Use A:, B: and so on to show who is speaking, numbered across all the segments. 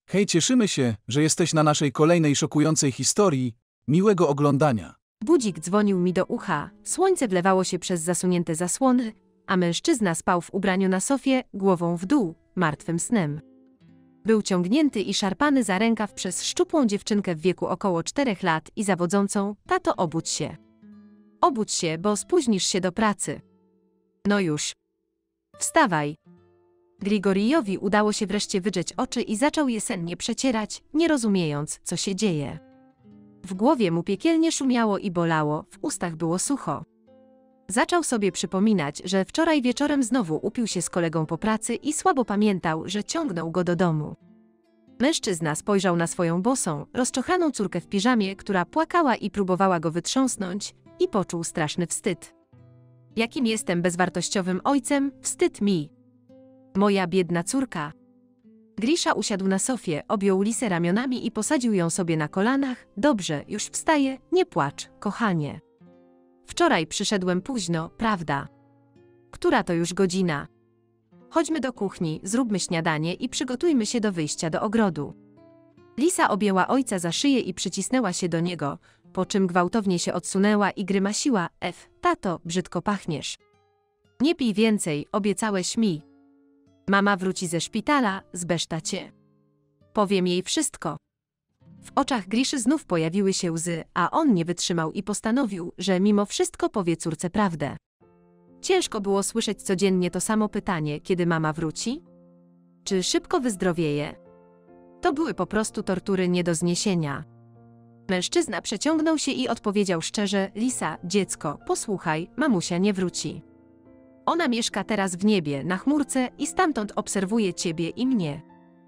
A: Hej, cieszymy się, że jesteś na naszej kolejnej szokującej historii. Miłego oglądania.
B: Budzik dzwonił mi do ucha, słońce wlewało się przez zasunięte zasłony, a mężczyzna spał w ubraniu na sofie, głową w dół, martwym snem. Był ciągnięty i szarpany za rękaw przez szczupłą dziewczynkę w wieku około 4 lat i zawodzącą: tato, obudź się. Obudź się, bo spóźnisz się do pracy. No już. Wstawaj. Grigorijowi udało się wreszcie wydrzeć oczy i zaczął je sennie przecierać, nie rozumiejąc, co się dzieje. W głowie mu piekielnie szumiało i bolało, w ustach było sucho. Zaczął sobie przypominać, że wczoraj wieczorem znowu upił się z kolegą po pracy i słabo pamiętał, że ciągnął go do domu. Mężczyzna spojrzał na swoją bosą, rozczochraną córkę w piżamie, która płakała i próbowała go wytrząsnąć, i poczuł straszny wstyd. Jakim jestem bezwartościowym ojcem, wstyd mi. Moja biedna córka. Grisza usiadł na sofie, objął Lisę ramionami i posadził ją sobie na kolanach. Dobrze, już wstaję, nie płacz, kochanie. Wczoraj przyszedłem późno, prawda? Która to już godzina? Chodźmy do kuchni, zróbmy śniadanie i przygotujmy się do wyjścia do ogrodu. Lisa objęła ojca za szyję i przycisnęła się do niego, po czym gwałtownie się odsunęła i grymasiła: tato, brzydko pachniesz. Nie pij więcej, obiecałeś mi. Mama wróci ze szpitala, zbeszta cię. Powiem jej wszystko. W oczach Griszy znów pojawiły się łzy, a on nie wytrzymał i postanowił, że mimo wszystko powie córce prawdę. Ciężko było słyszeć codziennie to samo pytanie: kiedy mama wróci? Czy szybko wyzdrowieje? To były po prostu tortury nie do zniesienia. Mężczyzna przeciągnął się i odpowiedział szczerze: Lisa, dziecko, posłuchaj, mamusia nie wróci. Ona mieszka teraz w niebie, na chmurce i stamtąd obserwuje ciebie i mnie.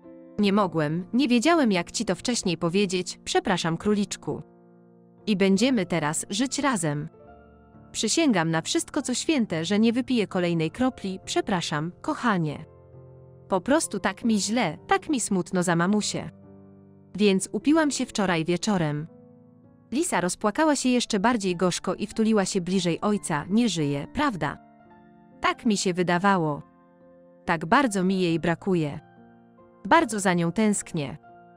B: Nie wiedziałem jak ci to wcześniej powiedzieć, przepraszam króliczku. I będziemy teraz żyć razem. Przysięgam na wszystko co święte, że nie wypiję kolejnej kropli, przepraszam, kochanie. Po prostu tak mi źle, tak mi smutno za mamusię. Więc upiłam się wczoraj wieczorem. Lisa rozpłakała się jeszcze bardziej gorzko i wtuliła się bliżej ojca: nie żyje, prawda? Tak mi się wydawało. Tak bardzo mi jej brakuje. Bardzo za nią tęsknię.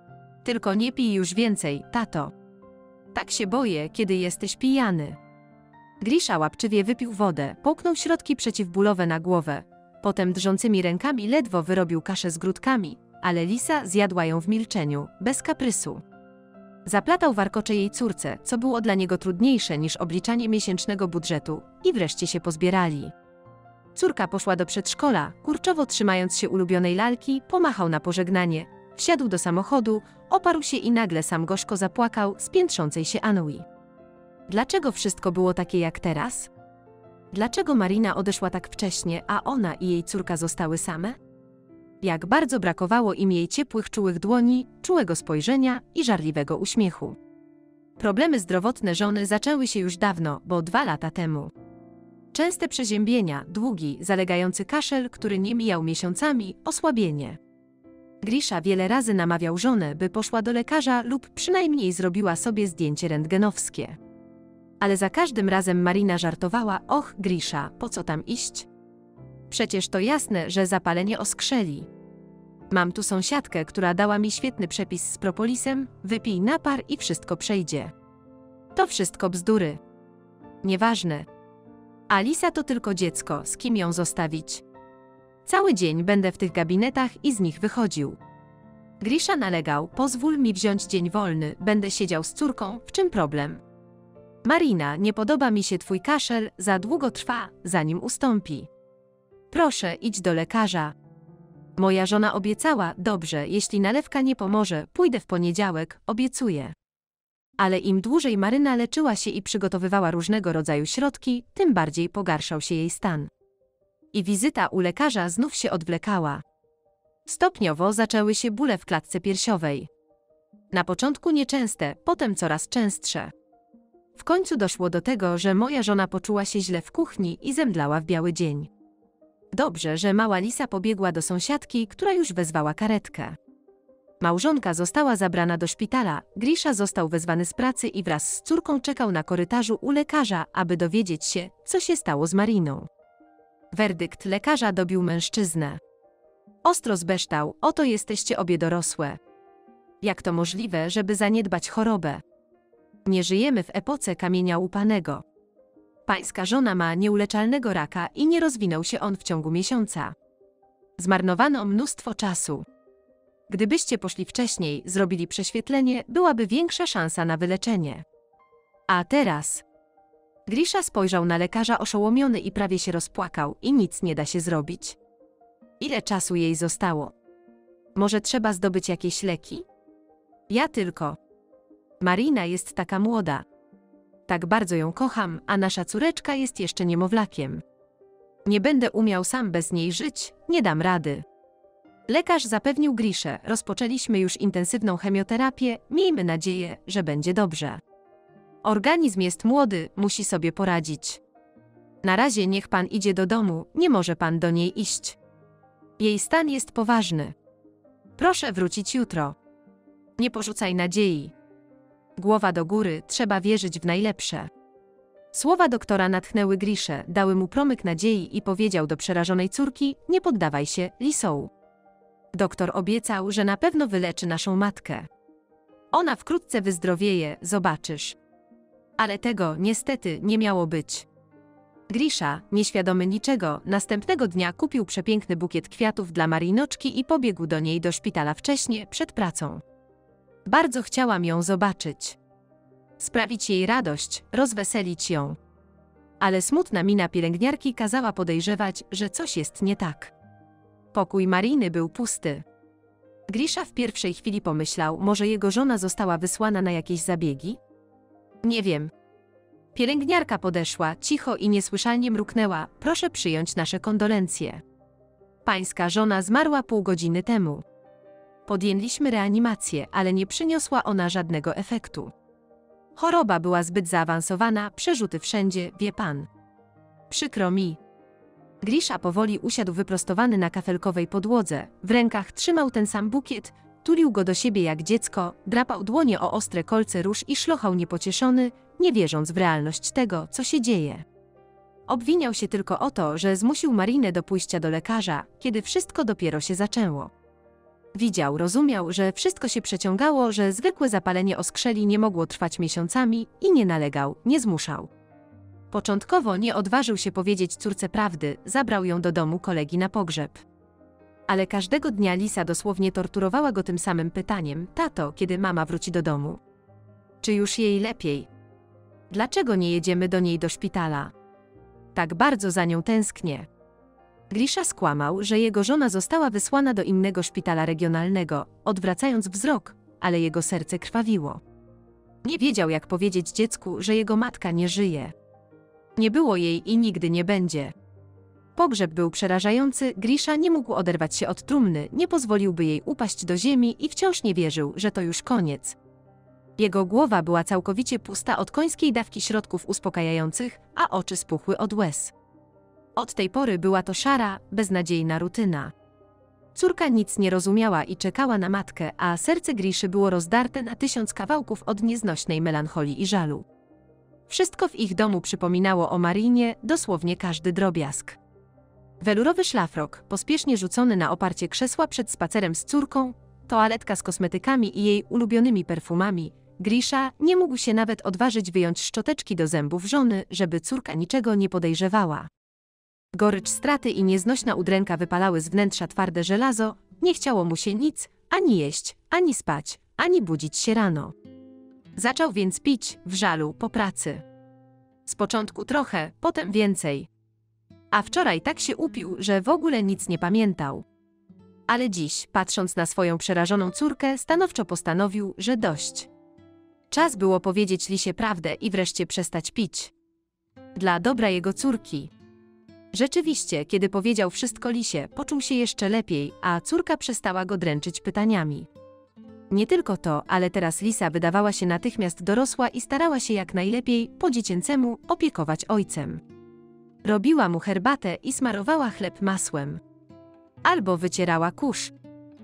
B: Tylko nie pij już więcej, tato. Tak się boję, kiedy jesteś pijany. Grisza łapczywie wypił wodę, połknął środki przeciwbólowe na głowę. Potem drżącymi rękami ledwo wyrobił kaszę z grudkami, ale Lisa zjadła ją w milczeniu, bez kaprysu. Zaplatał warkocze jej córce, co było dla niego trudniejsze niż obliczanie miesięcznego budżetu, i wreszcie się pozbierali. Córka poszła do przedszkola, kurczowo trzymając się ulubionej lalki, pomachał na pożegnanie, wsiadł do samochodu, oparł się i nagle sam gorzko zapłakał z piętrzącej się Anui. Dlaczego wszystko było takie jak teraz? Dlaczego Marina odeszła tak wcześnie, a ona i jej córka zostały same? Jak bardzo brakowało im jej ciepłych, czułych dłoni, czułego spojrzenia i żarliwego uśmiechu. Problemy zdrowotne żony zaczęły się już dawno, bo 2 lata temu. Częste przeziębienia, długi, zalegający kaszel, który nie mijał miesiącami, osłabienie. Grisza wiele razy namawiał żonę, by poszła do lekarza lub przynajmniej zrobiła sobie zdjęcie rentgenowskie. Ale za każdym razem Marina żartowała: och, Grisza, po co tam iść? Przecież to jasne, że zapalenie oskrzeli. Mam tu sąsiadkę, która dała mi świetny przepis z propolisem, wypij napar i wszystko przejdzie. To wszystko bzdury. Nieważne. A Lisa to tylko dziecko, z kim ją zostawić? Cały dzień będę w tych gabinetach i z nich wychodził. Grisza nalegał: pozwól mi wziąć dzień wolny, będę siedział z córką, w czym problem? Marina, nie podoba mi się twój kaszel, za długo trwa, zanim ustąpi. Proszę, idź do lekarza. Moja żona obiecała: dobrze, jeśli nalewka nie pomoże, pójdę w poniedziałek, obiecuję. Ale im dłużej Maryna leczyła się i przygotowywała różnego rodzaju środki, tym bardziej pogarszał się jej stan. I wizyta u lekarza znów się odwlekała. Stopniowo zaczęły się bóle w klatce piersiowej. Na początku nieczęste, potem coraz częstsze. W końcu doszło do tego, że moja żona poczuła się źle w kuchni i zemdlała w biały dzień. Dobrze, że mała Lisa pobiegła do sąsiadki, która już wezwała karetkę. Małżonka została zabrana do szpitala, Grisza został wezwany z pracy i wraz z córką czekał na korytarzu u lekarza, aby dowiedzieć się, co się stało z Mariną. Werdykt lekarza dobił mężczyznę. Ostro zbeształ: oto jesteście obie dorosłe. Jak to możliwe, żeby zaniedbać chorobę? Nie żyjemy w epoce kamienia łupanego. Pańska żona ma nieuleczalnego raka i nie rozwinął się on w ciągu miesiąca. Zmarnowano mnóstwo czasu. Gdybyście poszli wcześniej, zrobili prześwietlenie, byłaby większa szansa na wyleczenie. A teraz? Grisha spojrzał na lekarza oszołomiony i prawie się rozpłakał i nic nie da się zrobić. Ile czasu jej zostało? Może trzeba zdobyć jakieś leki? Ja tylko. Marina jest taka młoda. Tak bardzo ją kocham, a nasza córeczka jest jeszcze niemowlakiem. Nie będę umiał sam bez niej żyć, nie dam rady. Lekarz zapewnił Griszę, rozpoczęliśmy już intensywną chemioterapię, miejmy nadzieję, że będzie dobrze. Organizm jest młody, musi sobie poradzić. Na razie niech pan idzie do domu, nie może pan do niej iść. Jej stan jest poważny. Proszę wrócić jutro. Nie porzucaj nadziei. Głowa do góry, trzeba wierzyć w najlepsze. Słowa doktora natchnęły Griszę, dały mu promyk nadziei i powiedział do przerażonej córki: nie poddawaj się, Lisou. Doktor obiecał, że na pewno wyleczy naszą matkę. Ona wkrótce wyzdrowieje, zobaczysz. Ale tego, niestety, nie miało być. Grisha, nieświadomy niczego, następnego dnia kupił przepiękny bukiet kwiatów dla Marinoczki i pobiegł do niej do szpitala wcześnie, przed pracą. Bardzo chciałam ją zobaczyć. Sprawić jej radość, rozweselić ją. Ale smutna mina pielęgniarki kazała podejrzewać, że coś jest nie tak. Pokój Mariny był pusty. Grisha w pierwszej chwili pomyślał, może jego żona została wysłana na jakieś zabiegi? Nie wiem. Pielęgniarka podeszła, cicho i niesłyszalnie mruknęła: proszę przyjąć nasze kondolencje. Pańska żona zmarła pół godziny temu. Podjęliśmy reanimację, ale nie przyniosła ona żadnego efektu. Choroba była zbyt zaawansowana, przerzuty wszędzie, wie pan. Przykro mi. Grisha powoli usiadł wyprostowany na kafelkowej podłodze, w rękach trzymał ten sam bukiet, tulił go do siebie jak dziecko, drapał dłonie o ostre kolce róż i szlochał niepocieszony, nie wierząc w realność tego, co się dzieje. Obwiniał się tylko o to, że zmusił Marinę do pójścia do lekarza, kiedy wszystko dopiero się zaczęło. Widział, rozumiał, że wszystko się przeciągało, że zwykłe zapalenie oskrzeli nie mogło trwać miesiącami i nie nalegał, nie zmuszał. Początkowo nie odważył się powiedzieć córce prawdy, zabrał ją do domu kolegi na pogrzeb. Ale każdego dnia Lisa dosłownie torturowała go tym samym pytaniem: tato, kiedy mama wróci do domu? Czy już jej lepiej? Dlaczego nie jedziemy do niej do szpitala? Tak bardzo za nią tęsknię. Grisha skłamał, że jego żona została wysłana do innego szpitala regionalnego, odwracając wzrok, ale jego serce krwawiło. Nie wiedział, jak powiedzieć dziecku, że jego matka nie żyje. Nie było jej i nigdy nie będzie. Pogrzeb był przerażający, Grisha nie mógł oderwać się od trumny, nie pozwoliłby jej upaść do ziemi i wciąż nie wierzył, że to już koniec. Jego głowa była całkowicie pusta od końskiej dawki środków uspokajających, a oczy spuchły od łez. Od tej pory była to szara, beznadziejna rutyna. Córka nic nie rozumiała i czekała na matkę, a serce Griszy było rozdarte na 1000 kawałków od nieznośnej melancholii i żalu. Wszystko w ich domu przypominało o Marinie, dosłownie każdy drobiazg. Welurowy szlafrok, pospiesznie rzucony na oparcie krzesła przed spacerem z córką, toaletka z kosmetykami i jej ulubionymi perfumami. Grisha nie mógł się nawet odważyć wyjąć szczoteczki do zębów żony, żeby córka niczego nie podejrzewała. Gorycz straty i nieznośna udręka wypalały z wnętrza twarde żelazo, nie chciało mu się nic, ani jeść, ani spać, ani budzić się rano. Zaczął więc pić, w żalu, po pracy. Z początku trochę, potem więcej. A wczoraj tak się upił, że w ogóle nic nie pamiętał. Ale dziś, patrząc na swoją przerażoną córkę, stanowczo postanowił, że dość. Czas było powiedzieć Lisie prawdę i wreszcie przestać pić. Dla dobra jego córki. Rzeczywiście, kiedy powiedział wszystko Lisie, poczuł się jeszcze lepiej, a córka przestała go dręczyć pytaniami. Nie tylko to, ale teraz Lisa wydawała się natychmiast dorosła i starała się jak najlepiej, po dziecięcemu, opiekować ojcem. Robiła mu herbatę i smarowała chleb masłem. Albo wycierała kurz.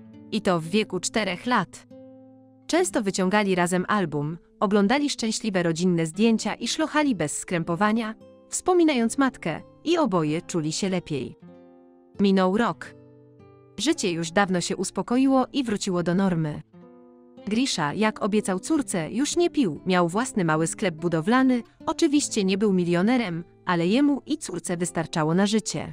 B: I to w wieku 4 lat. Często wyciągali razem album, oglądali szczęśliwe rodzinne zdjęcia i szlochali bez skrępowania, wspominając matkę, i oboje czuli się lepiej. Minął rok. Życie już dawno się uspokoiło i wróciło do normy. Grisza, jak obiecał córce, już nie pił, miał własny mały sklep budowlany, oczywiście nie był milionerem, ale jemu i córce wystarczało na życie.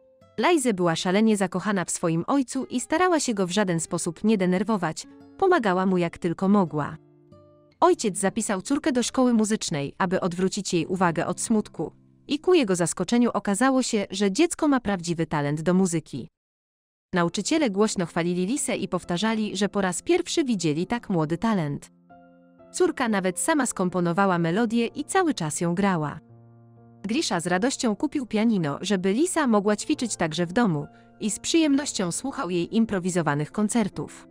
B: Lajzy była szalenie zakochana w swoim ojcu i starała się go w żaden sposób nie denerwować, pomagała mu jak tylko mogła. Ojciec zapisał córkę do szkoły muzycznej, aby odwrócić jej uwagę od smutku, i ku jego zaskoczeniu okazało się, że dziecko ma prawdziwy talent do muzyki. Nauczyciele głośno chwalili Lisę i powtarzali, że po raz pierwszy widzieli tak młody talent. Córka nawet sama skomponowała melodię i cały czas ją grała. Grisza z radością kupił pianino, żeby Lisa mogła ćwiczyć także w domu i z przyjemnością słuchał jej improwizowanych koncertów.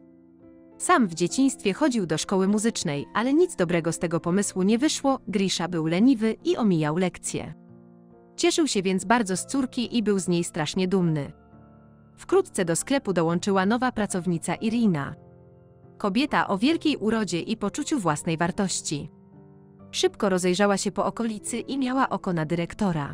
B: Sam w dzieciństwie chodził do szkoły muzycznej, ale nic dobrego z tego pomysłu nie wyszło, Grisza był leniwy i omijał lekcje. Cieszył się więc bardzo z córki i był z niej strasznie dumny. Wkrótce do sklepu dołączyła nowa pracownica Irina. Kobieta o wielkiej urodzie i poczuciu własnej wartości. Szybko rozejrzała się po okolicy i miała oko na dyrektora.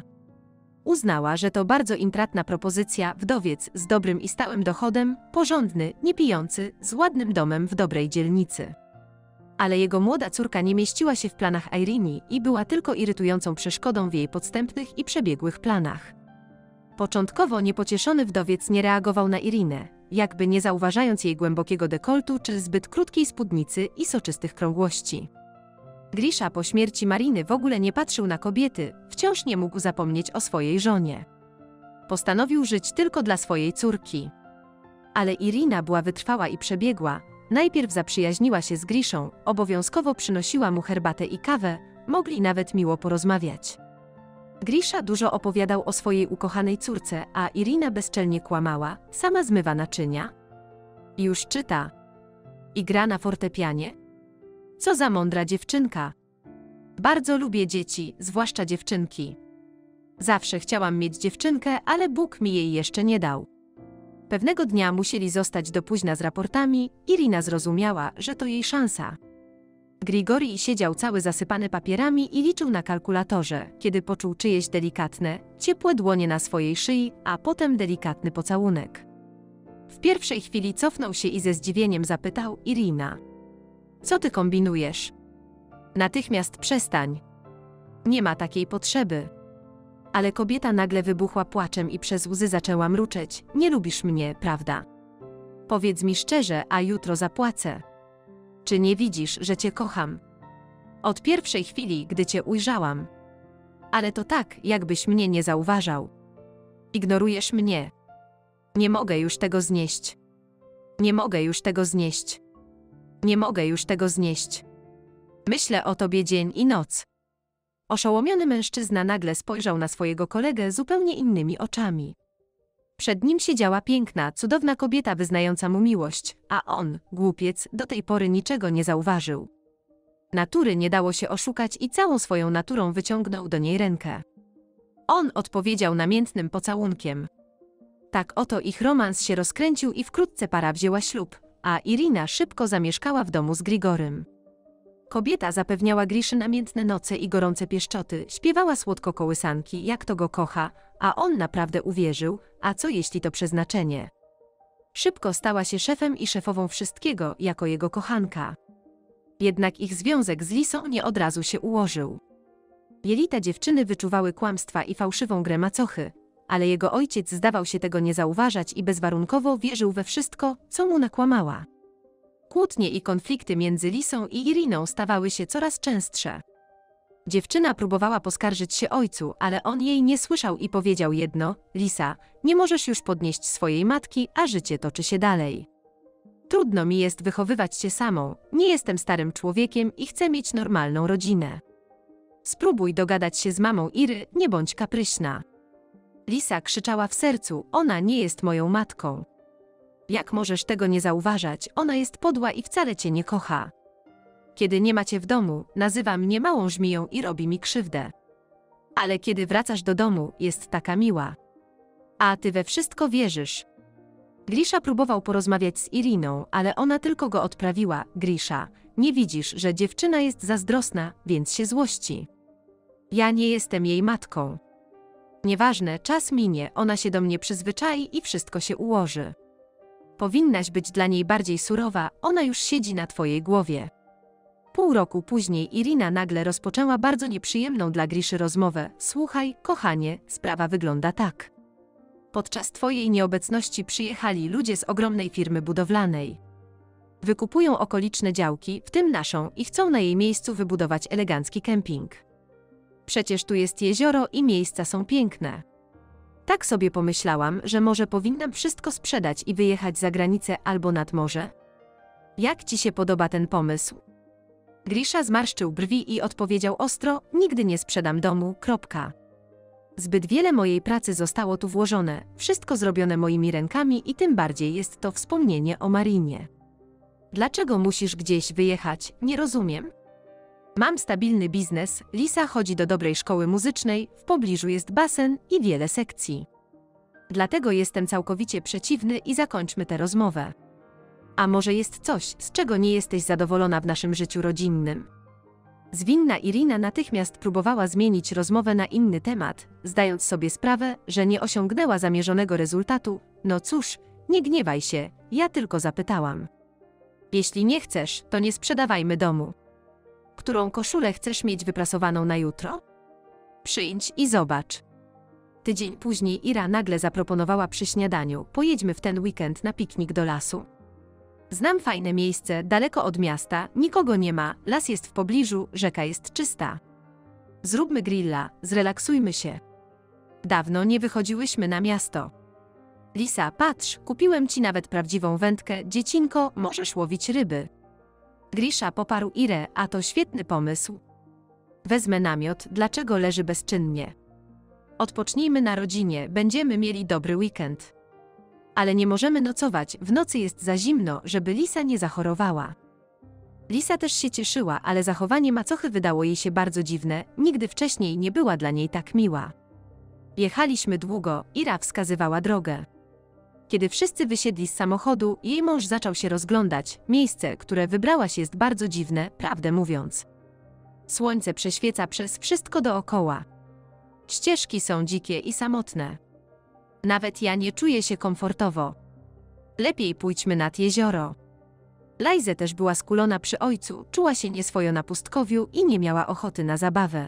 B: Uznała, że to bardzo intratna propozycja, wdowiec z dobrym i stałym dochodem, porządny, niepijący, z ładnym domem w dobrej dzielnicy. Ale jego młoda córka nie mieściła się w planach Irini i była tylko irytującą przeszkodą w jej podstępnych i przebiegłych planach. Początkowo niepocieszony wdowiec nie reagował na Irinę, jakby nie zauważając jej głębokiego dekoltu czy zbyt krótkiej spódnicy i soczystych krągłości. Grisza po śmierci Mariny w ogóle nie patrzył na kobiety, wciąż nie mógł zapomnieć o swojej żonie. Postanowił żyć tylko dla swojej córki. Ale Irina była wytrwała i przebiegła, najpierw zaprzyjaźniła się z Griszą, obowiązkowo przynosiła mu herbatę i kawę, mogli nawet miło porozmawiać. Grisza dużo opowiadał o swojej ukochanej córce, a Irina bezczelnie kłamała, sama zmywa naczynia. I już czyta. I gra na fortepianie. Co za mądra dziewczynka. Bardzo lubię dzieci, zwłaszcza dziewczynki. Zawsze chciałam mieć dziewczynkę, ale Bóg mi jej jeszcze nie dał. Pewnego dnia musieli zostać do późna z raportami, Irina zrozumiała, że to jej szansa. Grigori siedział cały zasypany papierami i liczył na kalkulatorze, kiedy poczuł czyjeś delikatne, ciepłe dłonie na swojej szyi, a potem delikatny pocałunek. W pierwszej chwili cofnął się i ze zdziwieniem zapytał Irina. Co ty kombinujesz? Natychmiast przestań. Nie ma takiej potrzeby. Ale kobieta nagle wybuchła płaczem i przez łzy zaczęła mruczeć. Nie lubisz mnie, prawda? Powiedz mi szczerze, a jutro zapłacę. Czy nie widzisz, że cię kocham? Od pierwszej chwili, gdy cię ujrzałam. Ale to tak, jakbyś mnie nie zauważał. Ignorujesz mnie. Nie mogę już tego znieść. Nie mogę już tego znieść. Nie mogę już tego znieść. Myślę o tobie dzień i noc. Oszołomiony mężczyzna nagle spojrzał na swojego kolegę zupełnie innymi oczami. Przed nim siedziała piękna, cudowna kobieta wyznająca mu miłość, a on, głupiec, do tej pory niczego nie zauważył. Natury nie dało się oszukać i całą swoją naturą wyciągnął do niej rękę. On odpowiedział namiętnym pocałunkiem. Tak oto ich romans się rozkręcił i wkrótce para wzięła ślub, a Irina szybko zamieszkała w domu z Grigorym. Kobieta zapewniała Griszy namiętne noce i gorące pieszczoty, śpiewała słodko kołysanki, jak to go kocha, a on naprawdę uwierzył, a co jeśli to przeznaczenie. Szybko stała się szefem i szefową wszystkiego, jako jego kochanka. Jednak ich związek z Lisą nie od razu się ułożył. Jelita dziewczyny wyczuwały kłamstwa i fałszywą grę macochy, ale jego ojciec zdawał się tego nie zauważać i bezwarunkowo wierzył we wszystko, co mu nakłamała. Kłótnie i konflikty między Lisą i Iriną stawały się coraz częstsze. Dziewczyna próbowała poskarżyć się ojcu, ale on jej nie słyszał i powiedział jedno: Lisa, nie możesz już podnieść swojej matki, a życie toczy się dalej. Trudno mi jest wychowywać się samą, nie jestem starym człowiekiem i chcę mieć normalną rodzinę. Spróbuj dogadać się z mamą Iry, nie bądź kapryśna. Lisa krzyczała w sercu: ona nie jest moją matką. Jak możesz tego nie zauważać, ona jest podła i wcale cię nie kocha. Kiedy nie ma cię w domu, nazywa mnie małą żmiją i robi mi krzywdę. Ale kiedy wracasz do domu, jest taka miła. A ty we wszystko wierzysz. Grisza próbował porozmawiać z Iriną, ale ona tylko go odprawiła. Grisza, nie widzisz, że dziewczyna jest zazdrosna, więc się złości. Ja nie jestem jej matką. Nieważne, czas minie, ona się do mnie przyzwyczai i wszystko się ułoży. Powinnaś być dla niej bardziej surowa, ona już siedzi na twojej głowie. Pół roku później Irina nagle rozpoczęła bardzo nieprzyjemną dla Griszy rozmowę. Słuchaj, kochanie, sprawa wygląda tak. Podczas twojej nieobecności przyjechali ludzie z ogromnej firmy budowlanej. Wykupują okoliczne działki, w tym naszą, i chcą na jej miejscu wybudować elegancki kemping. Przecież tu jest jezioro i miejsca są piękne. Tak sobie pomyślałam, że może powinnam wszystko sprzedać i wyjechać za granicę albo nad morze. Jak ci się podoba ten pomysł? Grisza zmarszczył brwi i odpowiedział ostro: nigdy nie sprzedam domu, kropka. Zbyt wiele mojej pracy zostało tu włożone, wszystko zrobione moimi rękami i tym bardziej jest to wspomnienie o Marinie. Dlaczego musisz gdzieś wyjechać? Nie rozumiem. Mam stabilny biznes, Lisa chodzi do dobrej szkoły muzycznej, w pobliżu jest basen i wiele sekcji. Dlatego jestem całkowicie przeciwny i zakończmy tę rozmowę. A może jest coś, z czego nie jesteś zadowolona w naszym życiu rodzinnym? Zwinna Irina natychmiast próbowała zmienić rozmowę na inny temat, zdając sobie sprawę, że nie osiągnęła zamierzonego rezultatu. No cóż, nie gniewaj się, ja tylko zapytałam. Jeśli nie chcesz, to nie sprzedawajmy domu. Którą koszulę chcesz mieć wyprasowaną na jutro? Przyjdź i zobacz. Tydzień później Ira nagle zaproponowała przy śniadaniu: pojedźmy w ten weekend na piknik do lasu. Znam fajne miejsce, daleko od miasta, nikogo nie ma, las jest w pobliżu, rzeka jest czysta. Zróbmy grilla, zrelaksujmy się. Dawno nie wychodziłyśmy na miasto. Lisa, patrz, kupiłem ci nawet prawdziwą wędkę, dziecinko, możesz łowić ryby. Grisza poparł Irę: a to świetny pomysł. Wezmę namiot, dlaczego leży bezczynnie? Odpocznijmy na rodzinie, będziemy mieli dobry weekend. Ale nie możemy nocować, w nocy jest za zimno, żeby Lisa nie zachorowała. Lisa też się cieszyła, ale zachowanie macochy wydało jej się bardzo dziwne, nigdy wcześniej nie była dla niej tak miła. Jechaliśmy długo, Ira wskazywała drogę. Kiedy wszyscy wysiedli z samochodu, jej mąż zaczął się rozglądać. Miejsce, które wybrałaś, jest bardzo dziwne, prawdę mówiąc. Słońce prześwieca przez wszystko dookoła. Ścieżki są dzikie i samotne. Nawet ja nie czuję się komfortowo. Lepiej pójdźmy nad jezioro. Lajze też była skulona przy ojcu, czuła się nieswojo na pustkowiu i nie miała ochoty na zabawę.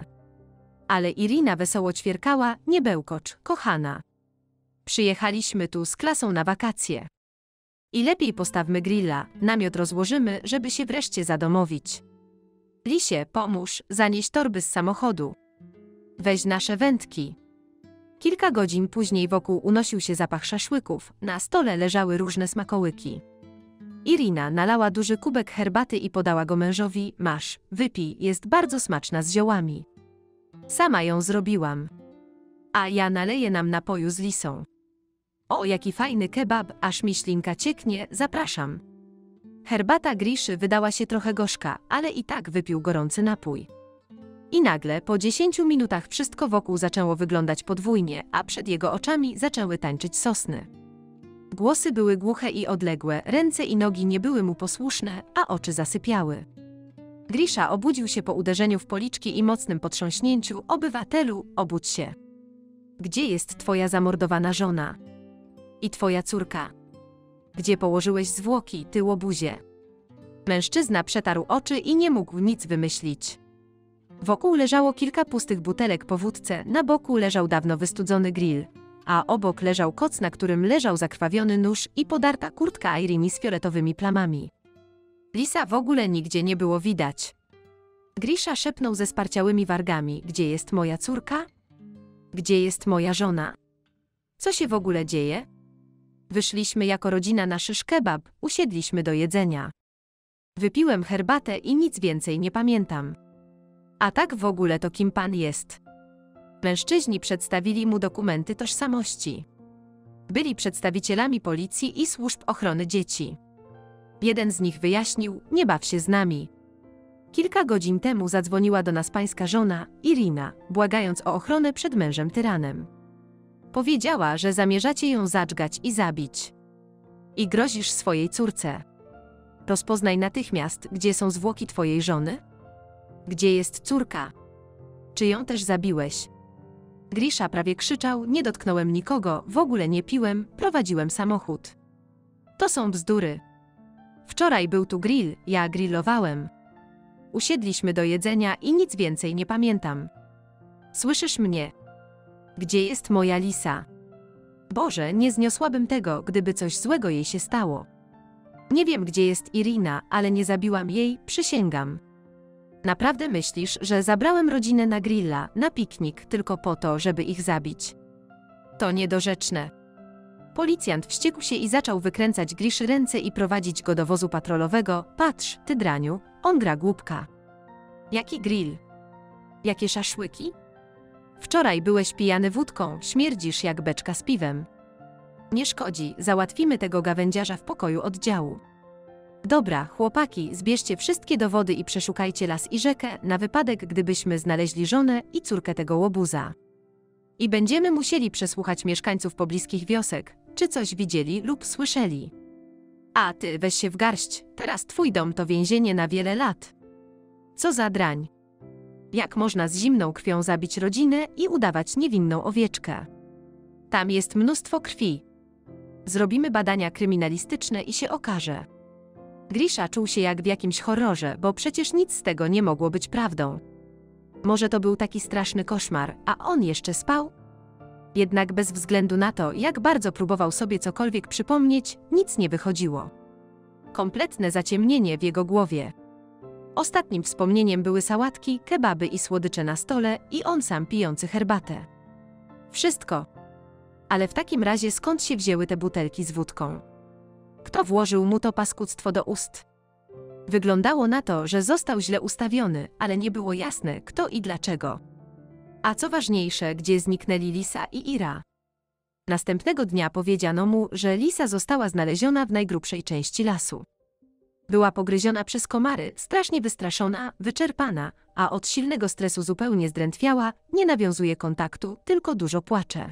B: Ale Irina wesoło ćwierkała: nie bełkocz, kochana. Przyjechaliśmy tu z klasą na wakacje. I lepiej postawmy grilla, namiot rozłożymy, żeby się wreszcie zadomowić. Lisie, pomóż, zanieś torby z samochodu. Weź nasze wędki. Kilka godzin później wokół unosił się zapach szaszłyków, na stole leżały różne smakołyki. Irina nalała duży kubek herbaty i podała go mężowi: masz, wypij, jest bardzo smaczna z ziołami. Sama ją zrobiłam. A ja naleję nam napoju z Lisą. O, jaki fajny kebab, aż mi ślinka cieknie, zapraszam. Herbata Griszy wydała się trochę gorzka, ale i tak wypił gorący napój. I nagle, po 10 minutach wszystko wokół zaczęło wyglądać podwójnie, a przed jego oczami zaczęły tańczyć sosny. Głosy były głuche i odległe, ręce i nogi nie były mu posłuszne, a oczy zasypiały. Grisza obudził się po uderzeniu w policzki i mocnym potrząśnięciu: obywatelu, obudź się. Gdzie jest twoja zamordowana żona? I twoja córka? Gdzie położyłeś zwłoki, ty łobuzie? Mężczyzna przetarł oczy i nie mógł nic wymyślić. Wokół leżało kilka pustych butelek po wódce, na boku leżał dawno wystudzony grill, a obok leżał koc, na którym leżał zakrwawiony nóż i podarta kurtka Irini z fioletowymi plamami. Lisa w ogóle nigdzie nie było widać. Grisza szepnął ze sparciałymi wargami: gdzie jest moja córka? Gdzie jest moja żona? Co się w ogóle dzieje? Wyszliśmy jako rodzina na szysz kebab, usiedliśmy do jedzenia. Wypiłem herbatę i nic więcej nie pamiętam. A tak w ogóle to kim pan jest? Mężczyźni przedstawili mu dokumenty tożsamości. Byli przedstawicielami policji i służb ochrony dzieci. Jeden z nich wyjaśnił: nie baw się z nami. Kilka godzin temu zadzwoniła do nas pańska żona, Irina, błagając o ochronę przed mężem tyranem. Powiedziała, że zamierzacie ją zadźgać i zabić. I grozisz swojej córce. Rozpoznaj natychmiast, gdzie są zwłoki twojej żony? Gdzie jest córka? Czy ją też zabiłeś? Grisza prawie krzyczał: nie dotknąłem nikogo, w ogóle nie piłem, prowadziłem samochód. To są bzdury. Wczoraj był tu grill, ja grillowałem. Usiedliśmy do jedzenia i nic więcej nie pamiętam. Słyszysz mnie? Gdzie jest moja Lisa? Boże, nie zniosłabym tego, gdyby coś złego jej się stało. Nie wiem, gdzie jest Irina, ale nie zabiłam jej, przysięgam. Naprawdę myślisz, że zabrałem rodzinę na grilla, na piknik, tylko po to, żeby ich zabić? To niedorzeczne. Policjant wściekł się i zaczął wykręcać Griszy ręce i prowadzić go do wozu patrolowego. Patrz, ty draniu, on gra głupka. Jaki grill? Jakie szaszłyki? Wczoraj byłeś pijany wódką, śmierdzisz jak beczka z piwem. Nie szkodzi, załatwimy tego gawędziarza w pokoju oddziału. Dobra, chłopaki, zbierzcie wszystkie dowody i przeszukajcie las i rzekę, na wypadek, gdybyśmy znaleźli żonę i córkę tego łobuza. I będziemy musieli przesłuchać mieszkańców pobliskich wiosek, czy coś widzieli lub słyszeli. A ty, weź się w garść, teraz twój dom to więzienie na wiele lat. Co za drań. Jak można z zimną krwią zabić rodzinę i udawać niewinną owieczkę? Tam jest mnóstwo krwi. Zrobimy badania kryminalistyczne i się okaże. Grisza czuł się jak w jakimś horrorze, bo przecież nic z tego nie mogło być prawdą. Może to był taki straszny koszmar, a on jeszcze spał? Jednak bez względu na to, jak bardzo próbował sobie cokolwiek przypomnieć, nic nie wychodziło. Kompletne zaciemnienie w jego głowie. Ostatnim wspomnieniem były sałatki, kebaby i słodycze na stole i on sam pijący herbatę. Wszystko. Ale w takim razie skąd się wzięły te butelki z wódką? Kto włożył mu to paskudztwo do ust? Wyglądało na to, że został źle ustawiony, ale nie było jasne, kto i dlaczego. A co ważniejsze, gdzie zniknęli Lisa i Ira? Następnego dnia powiedziano mu, że Lisa została znaleziona w najgrubszej części lasu. Była pogryziona przez komary, strasznie wystraszona, wyczerpana, a od silnego stresu zupełnie zdrętwiała, nie nawiązuje kontaktu, tylko dużo płacze.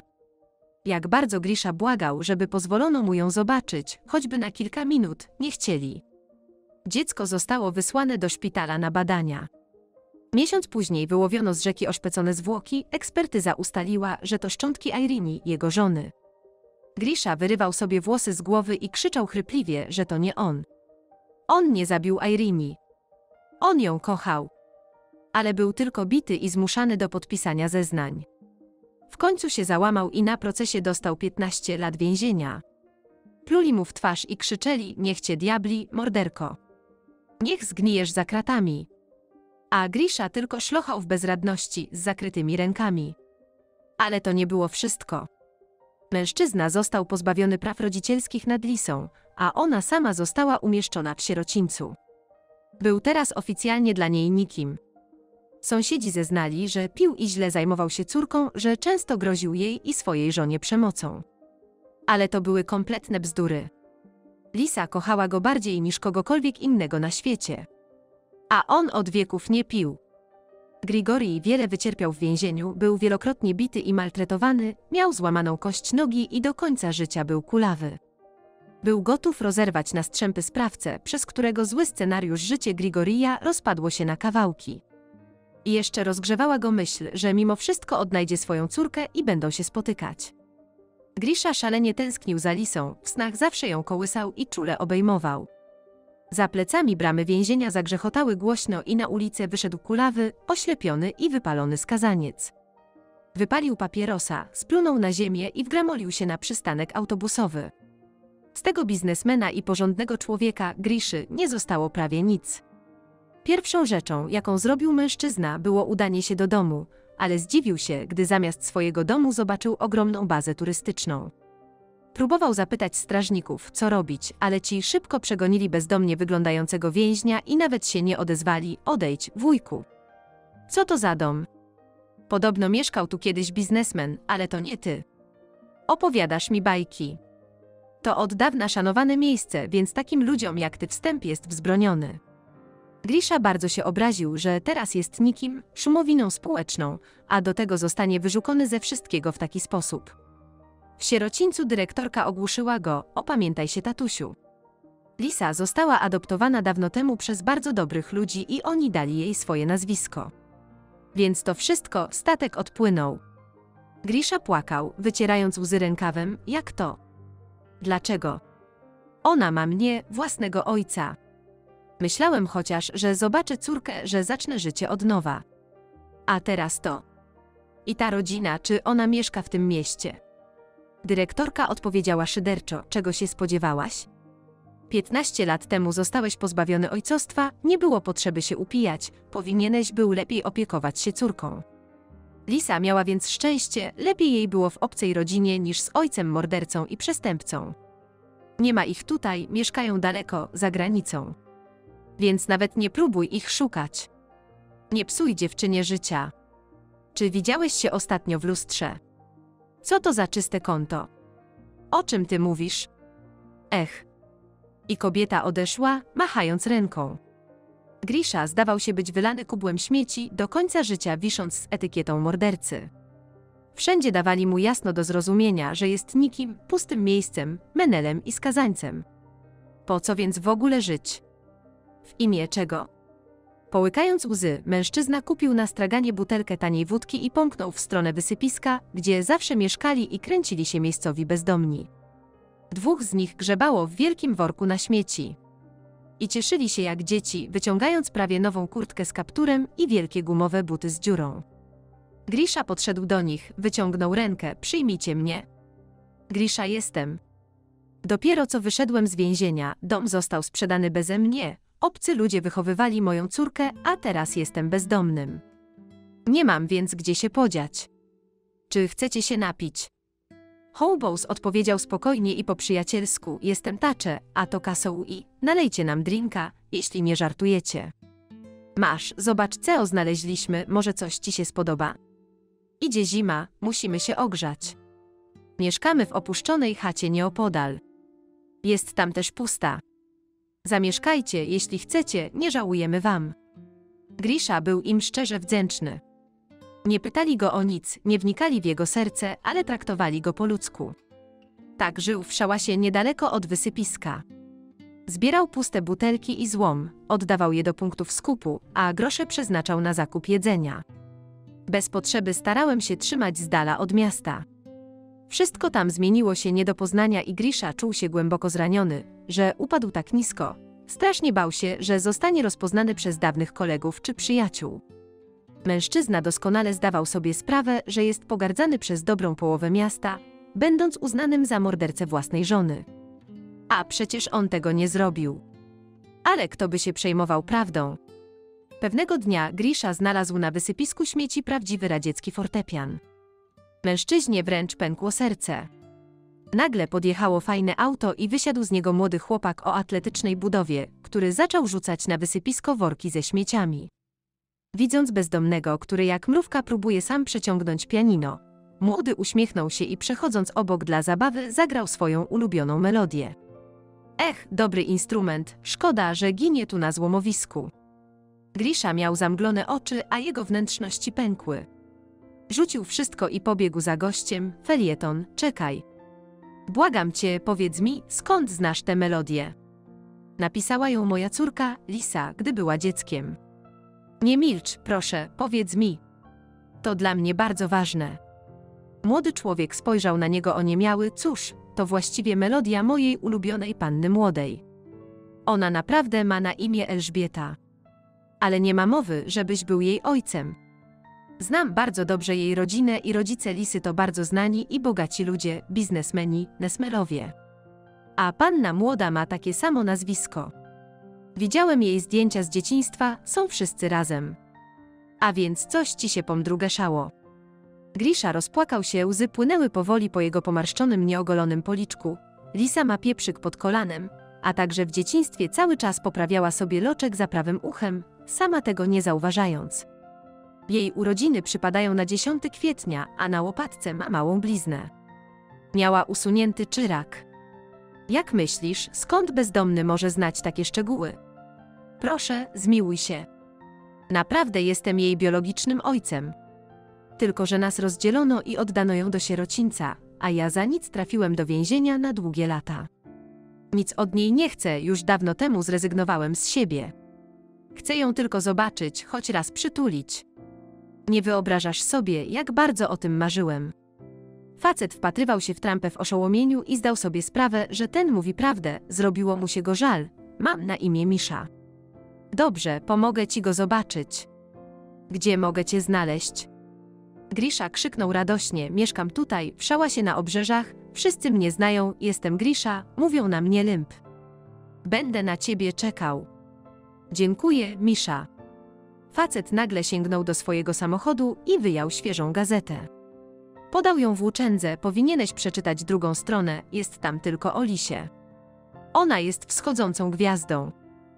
B: Jak bardzo Grisza błagał, żeby pozwolono mu ją zobaczyć, choćby na kilka minut, nie chcieli. Dziecko zostało wysłane do szpitala na badania. Miesiąc później wyłowiono z rzeki oszpecone zwłoki, ekspertyza ustaliła, że to szczątki Irini, jego żony. Grisza wyrywał sobie włosy z głowy i krzyczał chrypliwie, że to nie on. On nie zabił Irini. On ją kochał. Ale był tylko bity i zmuszany do podpisania zeznań. W końcu się załamał i na procesie dostał 15 lat więzienia. Pluli mu w twarz i krzyczeli: niech cię diabli, morderko. Niech zgnijesz za kratami. A Grisza tylko szlochał w bezradności z zakrytymi rękami. Ale to nie było wszystko. Mężczyzna został pozbawiony praw rodzicielskich nad Lisą, a ona sama została umieszczona w sierocińcu. Był teraz oficjalnie dla niej nikim. Sąsiedzi zeznali, że pił i źle zajmował się córką, że często groził jej i swojej żonie przemocą. Ale to były kompletne bzdury. Lisa kochała go bardziej niż kogokolwiek innego na świecie. A on od wieków nie pił. Grigorij wiele wycierpiał w więzieniu, był wielokrotnie bity i maltretowany, miał złamaną kość nogi i do końca życia był kulawy. Był gotów rozerwać na strzępy sprawcę, przez którego zły scenariusz życie Grigorija rozpadło się na kawałki. I jeszcze rozgrzewała go myśl, że mimo wszystko odnajdzie swoją córkę i będą się spotykać. Grisza szalenie tęsknił za Lisą, w snach zawsze ją kołysał i czule obejmował. Za plecami bramy więzienia zagrzechotały głośno i na ulicę wyszedł kulawy, oślepiony i wypalony skazaniec. Wypalił papierosa, splunął na ziemię i wgramolił się na przystanek autobusowy. Z tego biznesmena i porządnego człowieka, Griszy, nie zostało prawie nic. Pierwszą rzeczą, jaką zrobił mężczyzna, było udanie się do domu, ale zdziwił się, gdy zamiast swojego domu zobaczył ogromną bazę turystyczną. Próbował zapytać strażników, co robić, ale ci szybko przegonili bezdomnie wyglądającego więźnia i nawet się nie odezwali: odejdź, wujku. Co to za dom? Podobno mieszkał tu kiedyś biznesmen, ale to nie ty. Opowiadasz mi bajki. To od dawna szanowane miejsce, więc takim ludziom jak ty wstęp jest wzbroniony. Grisza bardzo się obraził, że teraz jest nikim, szumowiną społeczną, a do tego zostanie wyrzucony ze wszystkiego w taki sposób. W sierocińcu dyrektorka ogłuszyła go: opamiętaj się, tatusiu. Lisa została adoptowana dawno temu przez bardzo dobrych ludzi i oni dali jej swoje nazwisko. Więc to wszystko, statek odpłynął. Grisza płakał, wycierając łzy rękawem: jak to? Dlaczego? Ona ma mnie, własnego ojca. Myślałem chociaż, że zobaczę córkę, że zacznę życie od nowa. A teraz to. I ta rodzina, czy ona mieszka w tym mieście? Dyrektorka odpowiedziała szyderczo, czego się spodziewałaś? 15 lat temu zostałeś pozbawiony ojcostwa, nie było potrzeby się upijać, powinieneś był lepiej opiekować się córką. Lisa miała więc szczęście, lepiej jej było w obcej rodzinie niż z ojcem mordercą i przestępcą. Nie ma ich tutaj, mieszkają daleko, za granicą. Więc nawet nie próbuj ich szukać. Nie psuj dziewczynie życia. Czy widziałeś się ostatnio w lustrze? Co to za czyste konto? O czym ty mówisz? Ech. I kobieta odeszła, machając ręką. Grisha zdawał się być wylany kubłem śmieci, do końca życia wisząc z etykietą mordercy. Wszędzie dawali mu jasno do zrozumienia, że jest nikim, pustym miejscem, menelem i skazańcem. Po co więc w ogóle żyć? W imię czego? Połykając łzy, mężczyzna kupił na straganie butelkę taniej wódki i pomknął w stronę wysypiska, gdzie zawsze mieszkali i kręcili się miejscowi bezdomni. 2 z nich grzebało w wielkim worku na śmieci. I cieszyli się jak dzieci, wyciągając prawie nową kurtkę z kapturem i wielkie gumowe buty z dziurą. Grisha podszedł do nich, wyciągnął rękę, przyjmijcie mnie. Grisha jestem. Dopiero co wyszedłem z więzienia, dom został sprzedany beze mnie, obcy ludzie wychowywali moją córkę, a teraz jestem bezdomnym. Nie mam więc gdzie się podziać. Czy chcecie się napić? Hołbows odpowiedział spokojnie i po przyjacielsku, jestem tacze, a to Kasoui, nalejcie nam drinka, jeśli nie żartujecie. Masz, zobacz co znaleźliśmy, może coś ci się spodoba. Idzie zima, musimy się ogrzać. Mieszkamy w opuszczonej chacie nieopodal. Jest tam też pusta. Zamieszkajcie, jeśli chcecie, nie żałujemy wam. Grisha był im szczerze wdzięczny. Nie pytali go o nic, nie wnikali w jego serce, ale traktowali go po ludzku. Tak żył w szałasie niedaleko od wysypiska. Zbierał puste butelki i złom, oddawał je do punktów skupu, a grosze przeznaczał na zakup jedzenia. Bez potrzeby starałem się trzymać z dala od miasta. Wszystko tam zmieniło się nie do poznania i Grisha czuł się głęboko zraniony, że upadł tak nisko. Strasznie bał się, że zostanie rozpoznany przez dawnych kolegów czy przyjaciół. Mężczyzna doskonale zdawał sobie sprawę, że jest pogardzany przez dobrą połowę miasta, będąc uznanym za mordercę własnej żony. A przecież on tego nie zrobił. Ale kto by się przejmował prawdą? Pewnego dnia Grisha znalazł na wysypisku śmieci prawdziwy radziecki fortepian. Mężczyźnie wręcz pękło serce. Nagle podjechało fajne auto i wysiadł z niego młody chłopak o atletycznej budowie, który zaczął rzucać na wysypisko worki ze śmieciami. Widząc bezdomnego, który jak mrówka próbuje sam przeciągnąć pianino, młody uśmiechnął się i przechodząc obok dla zabawy zagrał swoją ulubioną melodię. Ech, dobry instrument, szkoda, że ginie tu na złomowisku. Grisha miał zamglone oczy, a jego wnętrzności pękły. Rzucił wszystko i pobiegł za gościem, felieton, czekaj. Błagam cię, powiedz mi, skąd znasz tę melodię? Napisała ją moja córka, Lisa, gdy była dzieckiem. Nie milcz, proszę, powiedz mi. To dla mnie bardzo ważne. Młody człowiek spojrzał na niego oniemiały, cóż, to właściwie melodia mojej ulubionej panny młodej. Ona naprawdę ma na imię Elżbieta. Ale nie ma mowy, żebyś był jej ojcem. Znam bardzo dobrze jej rodzinę i rodzice Lisy to bardzo znani i bogaci ludzie, biznesmeni, Nesmerowie. A panna młoda ma takie samo nazwisko. Widziałem jej zdjęcia z dzieciństwa, są wszyscy razem. A więc coś ci się pomdrugeszało. Grisha rozpłakał się, łzy płynęły powoli po jego pomarszczonym, nieogolonym policzku. Lisa ma pieprzyk pod kolanem, a także w dzieciństwie cały czas poprawiała sobie loczek za prawym uchem, sama tego nie zauważając. Jej urodziny przypadają na 10 kwietnia, a na łopatce ma małą bliznę. Miała usunięty czyrak. Jak myślisz, skąd bezdomny może znać takie szczegóły? Proszę, zmiłuj się. Naprawdę jestem jej biologicznym ojcem. Tylko że nas rozdzielono i oddano ją do sierocińca, a ja za nic trafiłem do więzienia na długie lata. Nic od niej nie chcę, już dawno temu zrezygnowałem z siebie. Chcę ją tylko zobaczyć, choć raz przytulić. Nie wyobrażasz sobie, jak bardzo o tym marzyłem. Facet wpatrywał się w trampę w oszołomieniu i zdał sobie sprawę, że ten mówi prawdę, zrobiło mu się go żal. Mam na imię Misza. Dobrze, pomogę ci go zobaczyć. Gdzie mogę cię znaleźć? Grisza krzyknął radośnie, mieszkam tutaj, w szałasie na obrzeżach, wszyscy mnie znają, jestem Grisza, mówią na mnie Lymp. Będę na ciebie czekał. Dziękuję, Misza. Facet nagle sięgnął do swojego samochodu i wyjął świeżą gazetę. Podał ją włóczędze, powinieneś przeczytać drugą stronę, jest tam tylko o lisie. Ona jest wschodzącą gwiazdą.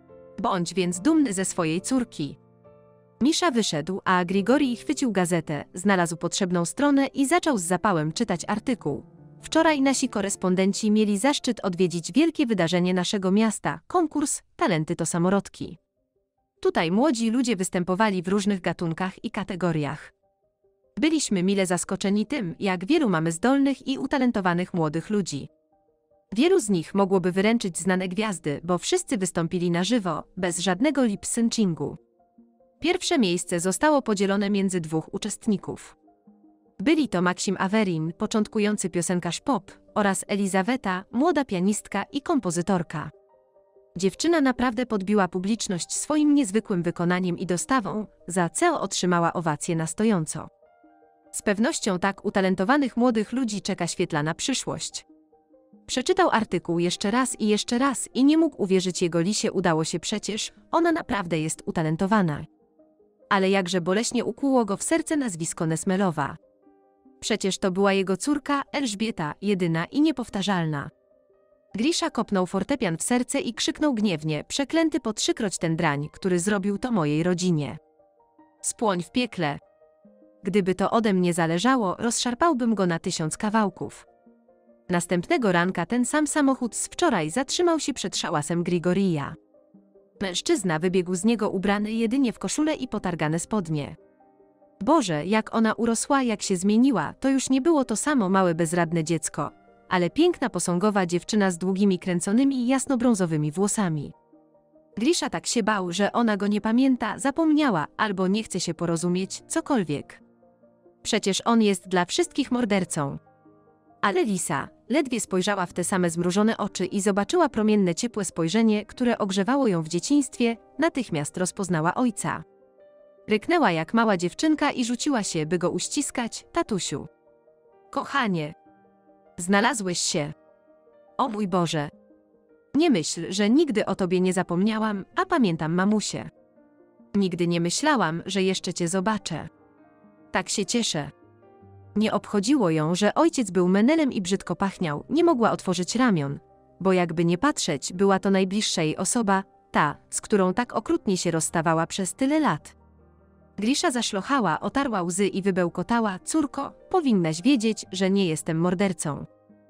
B: Bądź więc dumny ze swojej córki. Misza wyszedł, a Grigorij chwycił gazetę, znalazł potrzebną stronę i zaczął z zapałem czytać artykuł. Wczoraj nasi korespondenci mieli zaszczyt odwiedzić wielkie wydarzenie naszego miasta, konkurs Talenty to samorodki. Tutaj młodzi ludzie występowali w różnych gatunkach i kategoriach. Byliśmy mile zaskoczeni tym, jak wielu mamy zdolnych i utalentowanych młodych ludzi. Wielu z nich mogłoby wyręczyć znane gwiazdy, bo wszyscy wystąpili na żywo, bez żadnego lip-syncingu. Pierwsze miejsce zostało podzielone między dwóch uczestników. Byli to Maksim Awerin, początkujący piosenkarz pop, oraz Elizaweta, młoda pianistka i kompozytorka. Dziewczyna naprawdę podbiła publiczność swoim niezwykłym wykonaniem i dostawą, za co otrzymała owację na stojąco. Z pewnością tak utalentowanych młodych ludzi czeka świetlana przyszłość. Przeczytał artykuł jeszcze raz i nie mógł uwierzyć jego lisie udało się przecież, ona naprawdę jest utalentowana. Ale jakże boleśnie ukłuło go w serce nazwisko Nesmelowa. Przecież to była jego córka, Elżbieta, jedyna i niepowtarzalna. Grisza kopnął fortepian w serce i krzyknął gniewnie, przeklęty po trzykroć ten drań, który zrobił to mojej rodzinie. Spłoń w piekle. Gdyby to ode mnie zależało, rozszarpałbym go na 1000 kawałków. Następnego ranka ten sam samochód z wczoraj zatrzymał się przed szałasem Grigorija. Mężczyzna wybiegł z niego ubrany jedynie w koszulę i potargane spodnie. Boże, jak ona urosła, jak się zmieniła, to już nie było to samo małe bezradne dziecko, ale piękna posągowa dziewczyna z długimi kręconymi jasnobrązowymi włosami. Grisza tak się bał, że ona go nie pamięta, zapomniała albo nie chce się porozumieć, cokolwiek. Przecież on jest dla wszystkich mordercą. Ale Lisa ledwie spojrzała w te same zmrużone oczy i zobaczyła promienne ciepłe spojrzenie, które ogrzewało ją w dzieciństwie, natychmiast rozpoznała ojca. Ryknęła jak mała dziewczynka i rzuciła się, by go uściskać. Tatusiu. Kochanie. Znalazłeś się. O mój Boże. Nie myśl, że nigdy o tobie nie zapomniałam, a pamiętam mamusię. Nigdy nie myślałam, że jeszcze cię zobaczę. Tak się cieszę. Nie obchodziło ją, że ojciec był menelem i brzydko pachniał, nie mogła otworzyć ramion, bo jakby nie patrzeć, była to najbliższa jej osoba, ta, z którą tak okrutnie się rozstawała przez tyle lat. Grisza zaszlochała, otarła łzy i wybełkotała, córko, powinnaś wiedzieć, że nie jestem mordercą.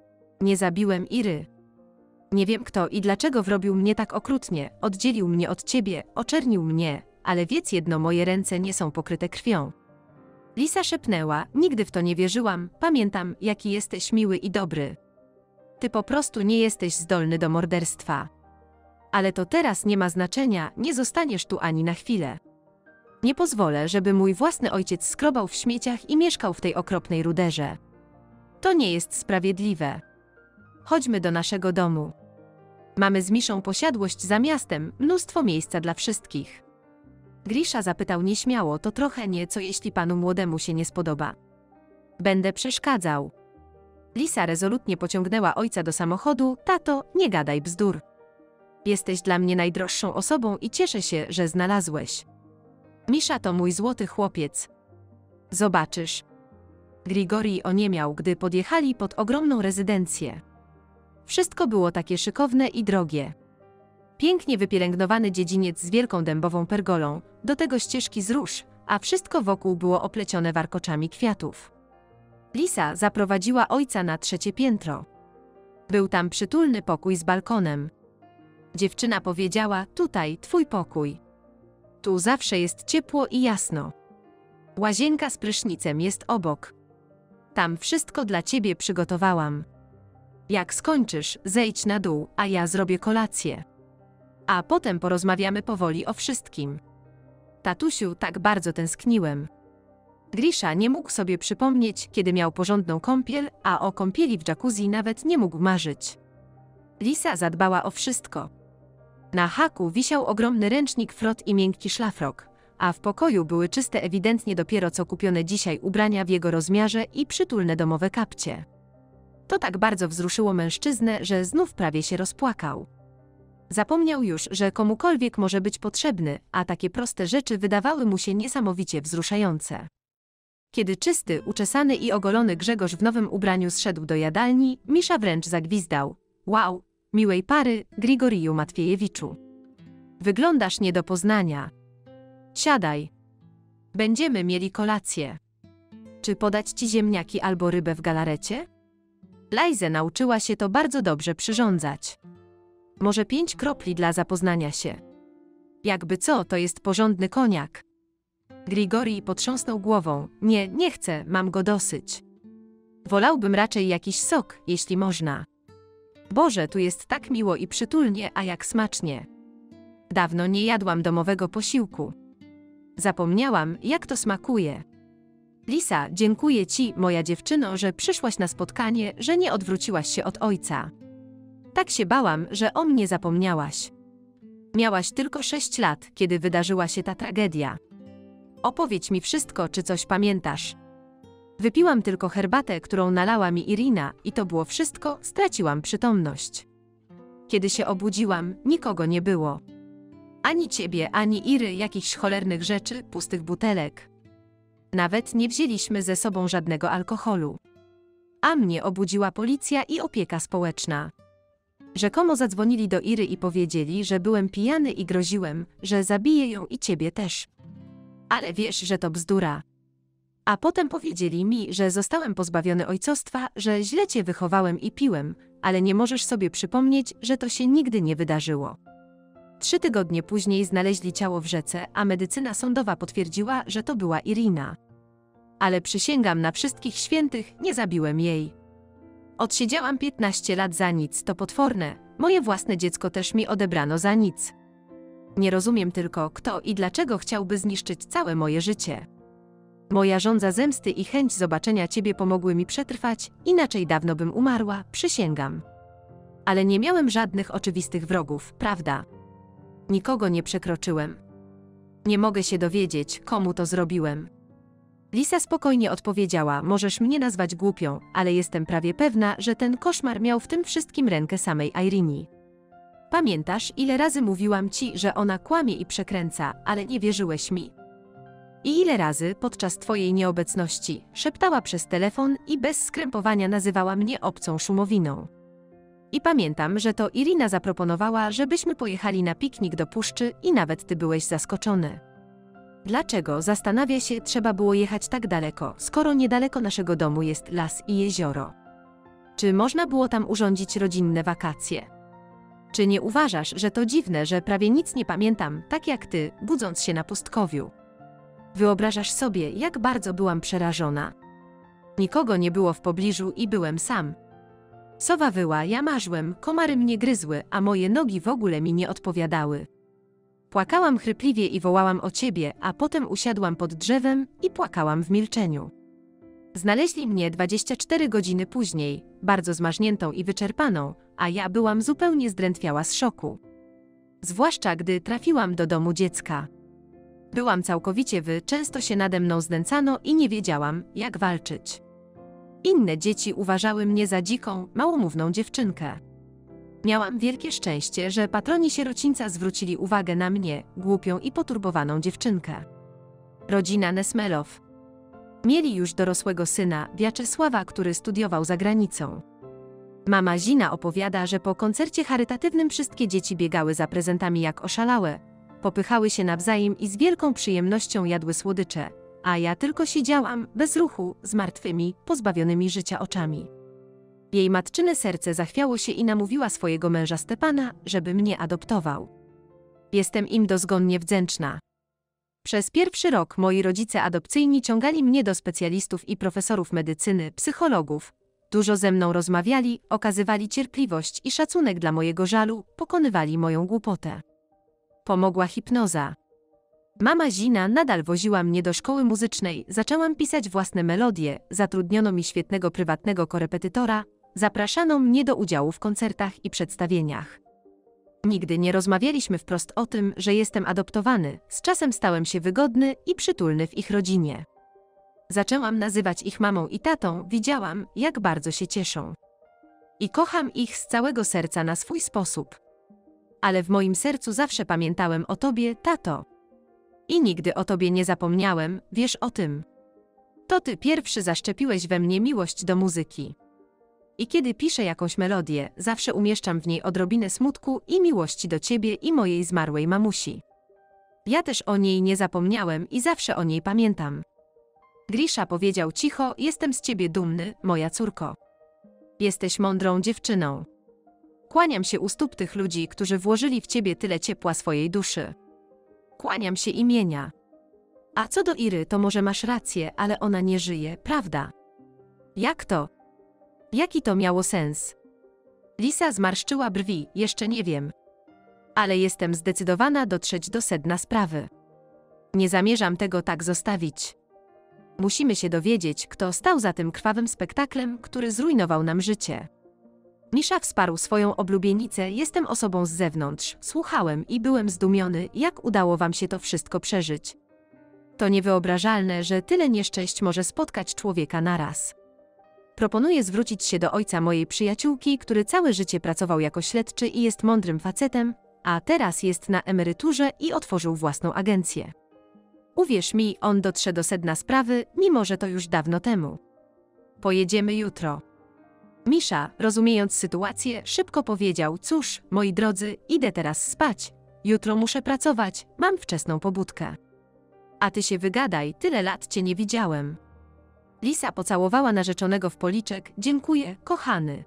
B: Nie zabiłem Iry. Nie wiem kto i dlaczego wrobił mnie tak okrutnie, oddzielił mnie od ciebie, oczernił mnie, ale wiedz jedno, moje ręce nie są pokryte krwią. Lisa szepnęła, nigdy w to nie wierzyłam, pamiętam, jaki jesteś miły i dobry. Ty po prostu nie jesteś zdolny do morderstwa. Ale to teraz nie ma znaczenia, nie zostaniesz tu ani na chwilę. Nie pozwolę, żeby mój własny ojciec skrobał w śmieciach i mieszkał w tej okropnej ruderze. To nie jest sprawiedliwe. Chodźmy do naszego domu. Mamy z Miszą posiadłość za miastem, mnóstwo miejsca dla wszystkich. Grisza zapytał nieśmiało, to trochę nie, co jeśli panu młodemu się nie spodoba. Będę przeszkadzał. Lisa rezolutnie pociągnęła ojca do samochodu, tato, nie gadaj bzdur. Jesteś dla mnie najdroższą osobą i cieszę się, że znalazłeś. Misza to mój złoty chłopiec. Zobaczysz. Grigorij oniemiał, gdy podjechali pod ogromną rezydencję. Wszystko było takie szykowne i drogie. Pięknie wypielęgnowany dziedziniec z wielką dębową pergolą, do tego ścieżki z róż, a wszystko wokół było oplecione warkoczami kwiatów. Lisa zaprowadziła ojca na 3. piętro. Był tam przytulny pokój z balkonem. Dziewczyna powiedziała, tutaj twój pokój. Tu zawsze jest ciepło i jasno. Łazienka z prysznicem jest obok. Tam wszystko dla ciebie przygotowałam. Jak skończysz, zejdź na dół, a ja zrobię kolację. A potem porozmawiamy powoli o wszystkim. Tatusiu, tak bardzo tęskniłem. Grisza nie mógł sobie przypomnieć, kiedy miał porządną kąpiel, a o kąpieli w jacuzzi nawet nie mógł marzyć. Lisa zadbała o wszystko. Na haku wisiał ogromny ręcznik frot i miękki szlafrok, a w pokoju były czyste ewidentnie dopiero co kupione dzisiaj ubrania w jego rozmiarze i przytulne domowe kapcie. To tak bardzo wzruszyło mężczyznę, że znów prawie się rozpłakał. Zapomniał już, że komukolwiek może być potrzebny, a takie proste rzeczy wydawały mu się niesamowicie wzruszające. Kiedy czysty, uczesany i ogolony Grzegorz w nowym ubraniu zszedł do jadalni, Misza wręcz zagwizdał. Wow, miłej pary, Grigoriju Matwiejewiczu. Wyglądasz nie do poznania. Siadaj. Będziemy mieli kolację. Czy podać ci ziemniaki albo rybę w galarecie? Lajze nauczyła się to bardzo dobrze przyrządzać. Może 5 kropli dla zapoznania się. Jakby co, to jest porządny koniak. Grigorij potrząsnął głową. Nie, nie chcę, mam go dosyć. Wolałbym raczej jakiś sok, jeśli można. Boże, tu jest tak miło i przytulnie, a jak smacznie. Dawno nie jadłam domowego posiłku. Zapomniałam, jak to smakuje. Lisa, dziękuję ci, moja dziewczyno, że przyszłaś na spotkanie, że nie odwróciłaś się od ojca. Tak się bałam, że o mnie zapomniałaś. Miałaś tylko 6 lat, kiedy wydarzyła się ta tragedia. Opowiedz mi wszystko, czy coś pamiętasz. Wypiłam tylko herbatę, którą nalała mi Irina, i to było wszystko, straciłam przytomność. Kiedy się obudziłam, nikogo nie było. Ani ciebie, ani Iry, jakichś cholernych rzeczy, pustych butelek. Nawet nie wzięliśmy ze sobą żadnego alkoholu. A mnie obudziła policja i opieka społeczna. Rzekomo zadzwonili do Iry i powiedzieli, że byłem pijany i groziłem, że zabiję ją i ciebie też. Ale wiesz, że to bzdura. A potem powiedzieli mi, że zostałem pozbawiony ojcostwa, że źle cię wychowałem i piłem, ale nie możesz sobie przypomnieć, że to się nigdy nie wydarzyło. 3 tygodnie później znaleźli ciało w rzece, a medycyna sądowa potwierdziła, że to była Irina. Ale przysięgam na wszystkich świętych, nie zabiłem jej. Odsiedziałam 15 lat za nic, to potworne. Moje własne dziecko też mi odebrano za nic. Nie rozumiem tylko, kto i dlaczego chciałby zniszczyć całe moje życie. Moja żądza zemsty i chęć zobaczenia ciebie pomogły mi przetrwać, inaczej dawno bym umarła, przysięgam. Ale nie miałem żadnych oczywistych wrogów, prawda? Nikogo nie przekroczyłem. Nie mogę się dowiedzieć, komu to zrobiłem. Lisa spokojnie odpowiedziała, możesz mnie nazwać głupią, ale jestem prawie pewna, że ten koszmar miał w tym wszystkim rękę samej Irini. Pamiętasz, ile razy mówiłam ci, że ona kłamie i przekręca, ale nie wierzyłeś mi? I ile razy, podczas twojej nieobecności, szeptała przez telefon i bez skrępowania nazywała mnie obcą szumowiną. I pamiętam, że to Irina zaproponowała, żebyśmy pojechali na piknik do puszczy i nawet ty byłeś zaskoczony. Dlaczego, zastanawia się, trzeba było jechać tak daleko, skoro niedaleko naszego domu jest las i jezioro? Czy można było tam urządzić rodzinne wakacje? Czy nie uważasz, że to dziwne, że prawie nic nie pamiętam, tak jak ty, budząc się na pustkowiu? Wyobrażasz sobie, jak bardzo byłam przerażona. Nikogo nie było w pobliżu i byłem sam. Sowa wyła, ja marzyłem, komary mnie gryzły, a moje nogi w ogóle mi nie odpowiadały. Płakałam chrypliwie i wołałam o ciebie, a potem usiadłam pod drzewem i płakałam w milczeniu. Znaleźli mnie 24 godziny później, bardzo zmarzniętą i wyczerpaną, a ja byłam zupełnie zdrętwiała z szoku. Zwłaszcza gdy trafiłam do domu dziecka. Byłam całkowicie często się nade mną znęcano i nie wiedziałam, jak walczyć. Inne dzieci uważały mnie za dziką, małomówną dziewczynkę. Miałam wielkie szczęście, że patroni sierocińca zwrócili uwagę na mnie, głupią i poturbowaną dziewczynkę. Rodzina Nesmelow. Mieli już dorosłego syna, Wiaczesława, który studiował za granicą. Mama Zina opowiada, że po koncercie charytatywnym wszystkie dzieci biegały za prezentami jak oszalałe, popychały się nawzajem i z wielką przyjemnością jadły słodycze, a ja tylko siedziałam, bez ruchu, z martwymi, pozbawionymi życia oczami. Jej matczyne serce zachwiało się i namówiła swojego męża Stepana, żeby mnie adoptował. Jestem im dozgonnie wdzięczna. Przez pierwszy rok moi rodzice adopcyjni ciągali mnie do specjalistów i profesorów medycyny, psychologów. Dużo ze mną rozmawiali, okazywali cierpliwość i szacunek dla mojego żalu, pokonywali moją głupotę. Pomogła hipnoza. Mama Zina nadal woziła mnie do szkoły muzycznej, zaczęłam pisać własne melodie, zatrudniono mi świetnego prywatnego korepetytora, zapraszano mnie do udziału w koncertach i przedstawieniach. Nigdy nie rozmawialiśmy wprost o tym, że jestem adoptowany, z czasem stałem się wygodny i przytulny w ich rodzinie. Zaczęłam nazywać ich mamą i tatą, widziałam, jak bardzo się cieszą. I kocham ich z całego serca na swój sposób. Ale w moim sercu zawsze pamiętałem o tobie, tato. I nigdy o tobie nie zapomniałem, wiesz o tym. To ty pierwszy zaszczepiłeś we mnie miłość do muzyki. I kiedy piszę jakąś melodię, zawsze umieszczam w niej odrobinę smutku i miłości do ciebie i mojej zmarłej mamusi. Ja też o niej nie zapomniałem i zawsze o niej pamiętam. Grisha powiedział cicho, jestem z ciebie dumny, moja córko. Jesteś mądrą dziewczyną. Kłaniam się u stóp tych ludzi, którzy włożyli w ciebie tyle ciepła swojej duszy. Kłaniam się imienia. A co do Iry, to może masz rację, ale ona nie żyje, prawda? Jak to? Jaki to miało sens? Lisa zmarszczyła brwi, jeszcze nie wiem. Ale jestem zdecydowana dotrzeć do sedna sprawy. Nie zamierzam tego tak zostawić. Musimy się dowiedzieć, kto stał za tym krwawym spektaklem, który zrujnował nam życie. Misza wsparł swoją oblubienicę, jestem osobą z zewnątrz, słuchałem i byłem zdumiony, jak udało wam się to wszystko przeżyć. To niewyobrażalne, że tyle nieszczęść może spotkać człowieka naraz. Proponuję zwrócić się do ojca mojej przyjaciółki, który całe życie pracował jako śledczy i jest mądrym facetem, a teraz jest na emeryturze i otworzył własną agencję. Uwierz mi, on dotrze do sedna sprawy, mimo że to już dawno temu. Pojedziemy jutro. Misza, rozumiejąc sytuację, szybko powiedział, cóż, moi drodzy, idę teraz spać. Jutro muszę pracować, mam wczesną pobudkę. A ty się wygadaj, tyle lat cię nie widziałem. Lisa pocałowała narzeczonego w policzek, dziękuję, kochany.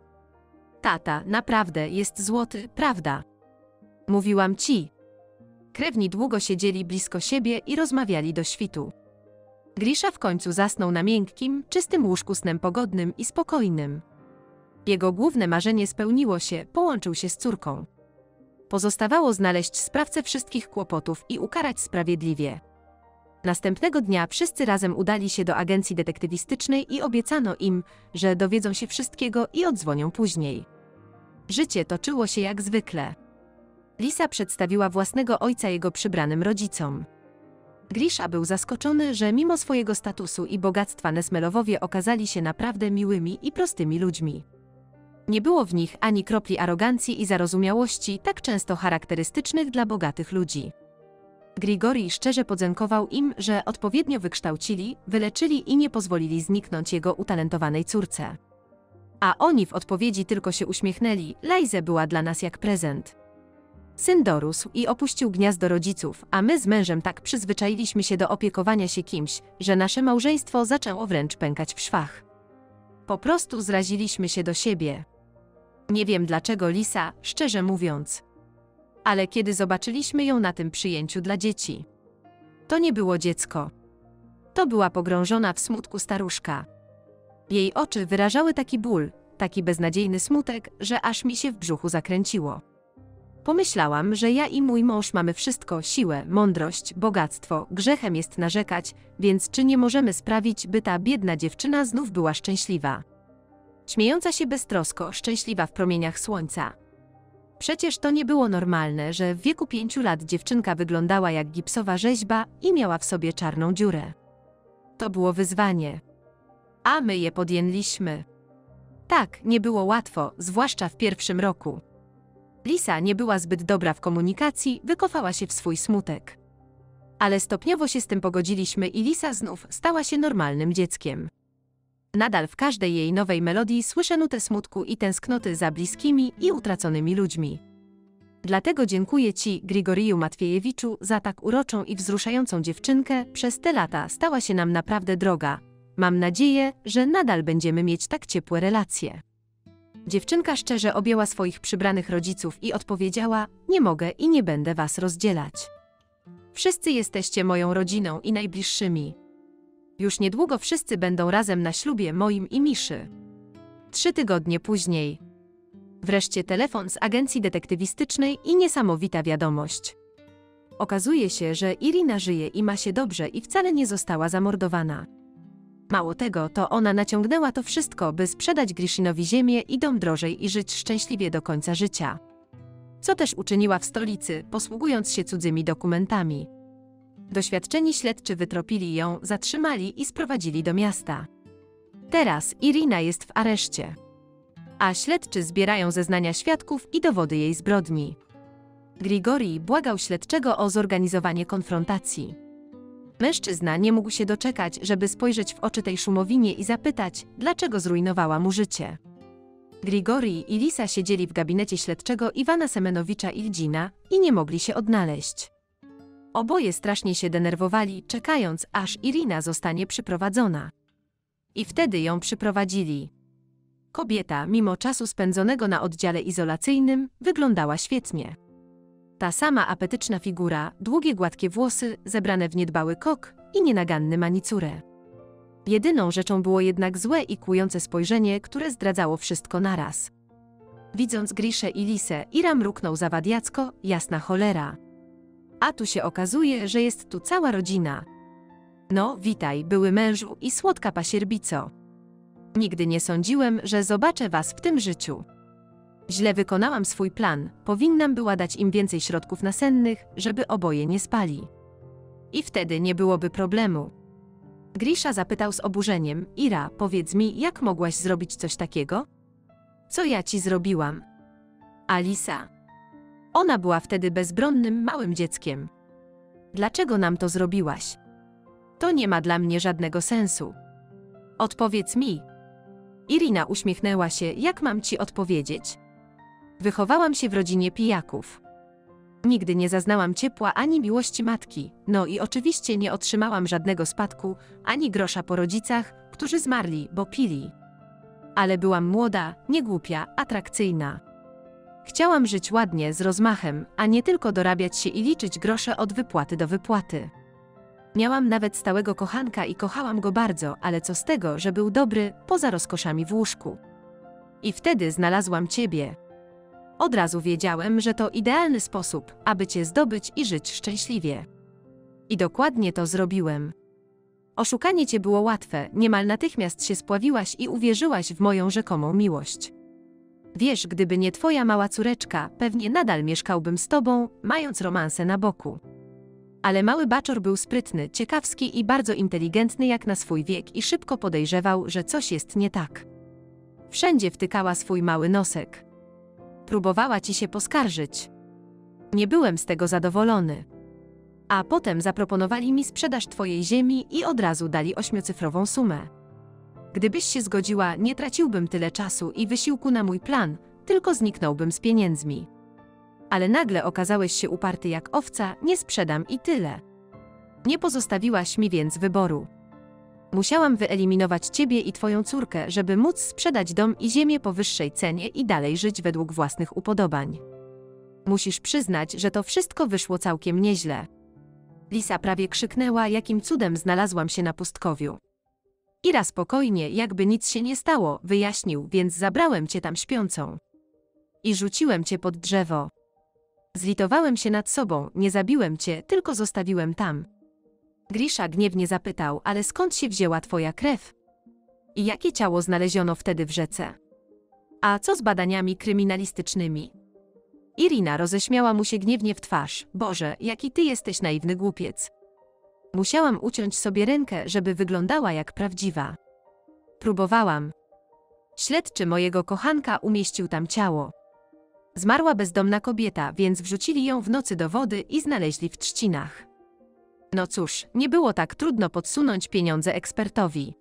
B: Tata, naprawdę, jest złoty, prawda? Mówiłam ci. Krewni długo siedzieli blisko siebie i rozmawiali do świtu. Grisha w końcu zasnął na miękkim, czystym łóżku snem pogodnym i spokojnym. Jego główne marzenie spełniło się, połączył się z córką. Pozostawało znaleźć sprawcę wszystkich kłopotów i ukarać sprawiedliwie. Następnego dnia wszyscy razem udali się do agencji detektywistycznej i obiecano im, że dowiedzą się wszystkiego i odzwonią później. Życie toczyło się jak zwykle. Lisa przedstawiła własnego ojca jego przybranym rodzicom. Grisha był zaskoczony, że mimo swojego statusu i bogactwa Nesmelowowie okazali się naprawdę miłymi i prostymi ludźmi. Nie było w nich ani kropli arogancji i zarozumiałości, tak często charakterystycznych dla bogatych ludzi. Grigori szczerze podziękował im, że odpowiednio wykształcili, wyleczyli i nie pozwolili zniknąć jego utalentowanej córce. A oni w odpowiedzi tylko się uśmiechnęli, Lajze była dla nas jak prezent. Syn dorósł i opuścił gniazdo rodziców, a my z mężem tak przyzwyczailiśmy się do opiekowania się kimś, że nasze małżeństwo zaczęło wręcz pękać w szwach. Po prostu zraziliśmy się do siebie. Nie wiem dlaczego Lisa, szczerze mówiąc. Ale kiedy zobaczyliśmy ją na tym przyjęciu dla dzieci, to nie było dziecko. To była pogrążona w smutku staruszka. Jej oczy wyrażały taki ból, taki beznadziejny smutek, że aż mi się w brzuchu zakręciło. Pomyślałam, że ja i mój mąż mamy wszystko, siłę, mądrość, bogactwo, grzechem jest narzekać, więc czy nie możemy sprawić, by ta biedna dziewczyna znów była szczęśliwa? Śmiejąca się beztrosko, szczęśliwa w promieniach słońca. Przecież to nie było normalne, że w wieku 5 lat dziewczynka wyglądała jak gipsowa rzeźba i miała w sobie czarną dziurę. To było wyzwanie. A my je podjęliśmy. Tak, nie było łatwo, zwłaszcza w pierwszym roku. Lisa nie była zbyt dobra w komunikacji, wykopała się w swój smutek. Ale stopniowo się z tym pogodziliśmy i Lisa znów stała się normalnym dzieckiem. Nadal w każdej jej nowej melodii słyszę nutę smutku i tęsknoty za bliskimi i utraconymi ludźmi. Dlatego dziękuję Ci, Grigoriju Matwiejewiczu, za tak uroczą i wzruszającą dziewczynkę, przez te lata stała się nam naprawdę droga. Mam nadzieję, że nadal będziemy mieć tak ciepłe relacje. Dziewczynka szczerze objęła swoich przybranych rodziców i odpowiedziała, nie mogę i nie będę was rozdzielać. Wszyscy jesteście moją rodziną i najbliższymi. Już niedługo wszyscy będą razem na ślubie moim i Miszy. 3 tygodnie później. Wreszcie telefon z agencji detektywistycznej i niesamowita wiadomość. okazuje się, że Irina żyje i ma się dobrze i wcale nie została zamordowana. Mało tego, to ona naciągnęła to wszystko, by sprzedać Grishinowi ziemię i dom drożej i żyć szczęśliwie do końca życia. Co też uczyniła w stolicy, posługując się cudzymi dokumentami. Doświadczeni śledczy wytropili ją, zatrzymali i sprowadzili do miasta. Teraz Irina jest w areszcie, a śledczy zbierają zeznania świadków i dowody jej zbrodni. Grigorij błagał śledczego o zorganizowanie konfrontacji. Mężczyzna nie mógł się doczekać, żeby spojrzeć w oczy tej szumowinie i zapytać, dlaczego zrujnowała mu życie. Grigorij i Lisa siedzieli w gabinecie śledczego Iwana Semenowicza Ildzina i nie mogli się odnaleźć. Oboje strasznie się denerwowali, czekając, aż Irina zostanie przyprowadzona. I wtedy ją przyprowadzili. Kobieta, mimo czasu spędzonego na oddziale izolacyjnym, wyglądała świetnie. Ta sama apetyczna figura, długie gładkie włosy, zebrane w niedbały kok i nienaganny manicurę. Jedyną rzeczą było jednak złe i kłujące spojrzenie, które zdradzało wszystko naraz. Widząc Griszę i Lisę, Ira mruknął zawadiacko, jasna cholera. A tu się okazuje, że jest tu cała rodzina. No, witaj, były mężu i słodka pasierbico. Nigdy nie sądziłem, że zobaczę was w tym życiu. Źle wykonałam swój plan, powinnam była dać im więcej środków nasennych, żeby oboje nie spali. I wtedy nie byłoby problemu. Grisza zapytał z oburzeniem, Ira, powiedz mi, jak mogłaś zrobić coś takiego? Co ja ci zrobiłam? Alisa. Ona była wtedy bezbronnym, małym dzieckiem. Dlaczego nam to zrobiłaś? To nie ma dla mnie żadnego sensu. Odpowiedz mi. Irina uśmiechnęła się, jak mam ci odpowiedzieć? Wychowałam się w rodzinie pijaków. Nigdy nie zaznałam ciepła ani miłości matki, no i oczywiście nie otrzymałam żadnego spadku, ani grosza po rodzicach, którzy zmarli, bo pili. Ale byłam młoda, niegłupia, atrakcyjna. Chciałam żyć ładnie, z rozmachem, a nie tylko dorabiać się i liczyć grosze od wypłaty do wypłaty. Miałam nawet stałego kochanka i kochałam go bardzo, ale co z tego, że był dobry, poza rozkoszami w łóżku. I wtedy znalazłam ciebie. Od razu wiedziałem, że to idealny sposób, aby cię zdobyć i żyć szczęśliwie. I dokładnie to zrobiłem. Oszukanie cię było łatwe, niemal natychmiast się spławiłaś i uwierzyłaś w moją rzekomą miłość. Wiesz, gdyby nie twoja mała córeczka, pewnie nadal mieszkałbym z tobą, mając romanse na boku. Ale mały Baczor był sprytny, ciekawski i bardzo inteligentny jak na swój wiek i szybko podejrzewał, że coś jest nie tak. Wszędzie wtykała swój mały nosek. Próbowała ci się poskarżyć. Nie byłem z tego zadowolony. A potem zaproponowali mi sprzedaż twojej ziemi i od razu dali 8-cyfrową sumę. Gdybyś się zgodziła, nie traciłbym tyle czasu i wysiłku na mój plan, tylko zniknąłbym z pieniędzmi. Ale nagle okazałeś się uparty jak owca, nie sprzedam i tyle. Nie pozostawiłaś mi więc wyboru. Musiałam wyeliminować ciebie i twoją córkę, żeby móc sprzedać dom i ziemię po wyższej cenie i dalej żyć według własnych upodobań. Musisz przyznać, że to wszystko wyszło całkiem nieźle. Lisa prawie krzyknęła, jakim cudem znalazłam się na pustkowiu. Ira spokojnie, jakby nic się nie stało, wyjaśnił, więc zabrałem cię tam śpiącą. I rzuciłem cię pod drzewo. Zlitowałem się nad sobą, nie zabiłem cię, tylko zostawiłem tam. Grisza gniewnie zapytał, ale skąd się wzięła twoja krew? I jakie ciało znaleziono wtedy w rzece? A co z badaniami kryminalistycznymi? Irina roześmiała mu się gniewnie w twarz. Boże, jaki ty jesteś naiwny głupiec. Musiałam uciąć sobie rękę, żeby wyglądała jak prawdziwa. Próbowałam. Śledczy mojego kochanka umieścił tam ciało. Zmarła bezdomna kobieta, więc wrzucili ją w nocy do wody i znaleźli w trzcinach. No cóż, nie było tak trudno podsunąć pieniądze ekspertowi.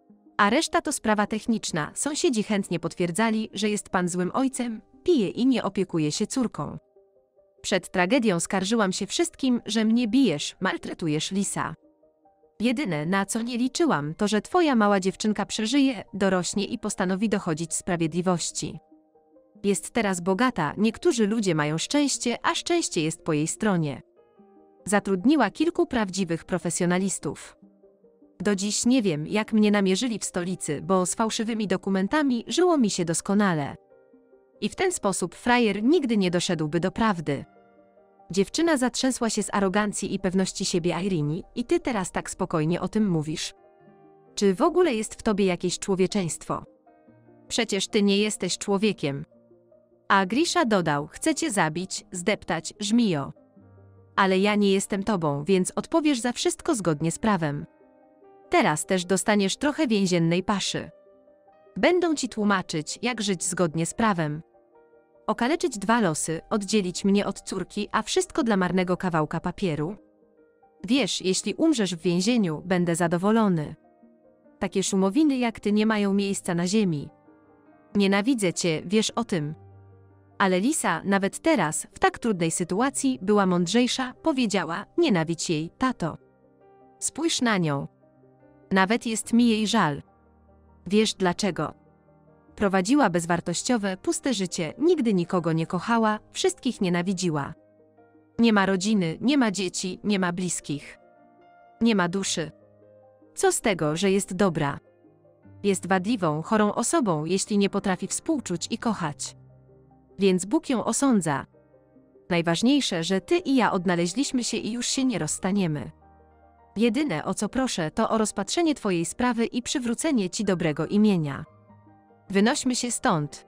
B: A reszta to sprawa techniczna. Sąsiedzi chętnie potwierdzali, że jest pan złym ojcem, pije i nie opiekuje się córką. Przed tragedią skarżyłam się wszystkim, że mnie bijesz, maltretujesz Lisa. Jedyne, na co nie liczyłam, to że twoja mała dziewczynka przeżyje, dorośnie i postanowi dochodzić sprawiedliwości. Jest teraz bogata, niektórzy ludzie mają szczęście, a szczęście jest po jej stronie. Zatrudniła kilku prawdziwych profesjonalistów. Do dziś nie wiem, jak mnie namierzyli w stolicy, bo z fałszywymi dokumentami żyło mi się doskonale. I w ten sposób frajer nigdy nie doszedłby do prawdy. Dziewczyna zatrzęsła się z arogancji i pewności siebie Irini i ty teraz tak spokojnie o tym mówisz. Czy w ogóle jest w tobie jakieś człowieczeństwo? Przecież ty nie jesteś człowiekiem. A Grisha dodał, chcę cię zabić, zdeptać, żmijo. Ale ja nie jestem tobą, więc odpowiesz za wszystko zgodnie z prawem. Teraz też dostaniesz trochę więziennej paszy. Będą ci tłumaczyć, jak żyć zgodnie z prawem. Okaleczyć 2 losy, oddzielić mnie od córki, a wszystko dla marnego kawałka papieru? Wiesz, jeśli umrzesz w więzieniu, będę zadowolony. Takie szumowiny jak ty nie mają miejsca na ziemi. Nienawidzę cię, wiesz o tym. Ale Lisa, nawet teraz, w tak trudnej sytuacji, była mądrzejsza, powiedziała, nienawidź jej, tato. Spójrz na nią. Nawet jest mi jej żal. Wiesz dlaczego? Prowadziła bezwartościowe, puste życie, nigdy nikogo nie kochała, wszystkich nienawidziła. Nie ma rodziny, nie ma dzieci, nie ma bliskich. Nie ma duszy. Co z tego, że jest dobra? Jest wadliwą, chorą osobą, jeśli nie potrafi współczuć i kochać. Więc Bóg ją osądza. Najważniejsze, że ty i ja odnaleźliśmy się i już się nie rozstaniemy. Jedyne, o co proszę, to o rozpatrzenie twojej sprawy i przywrócenie ci dobrego imienia. Wynośmy się stąd.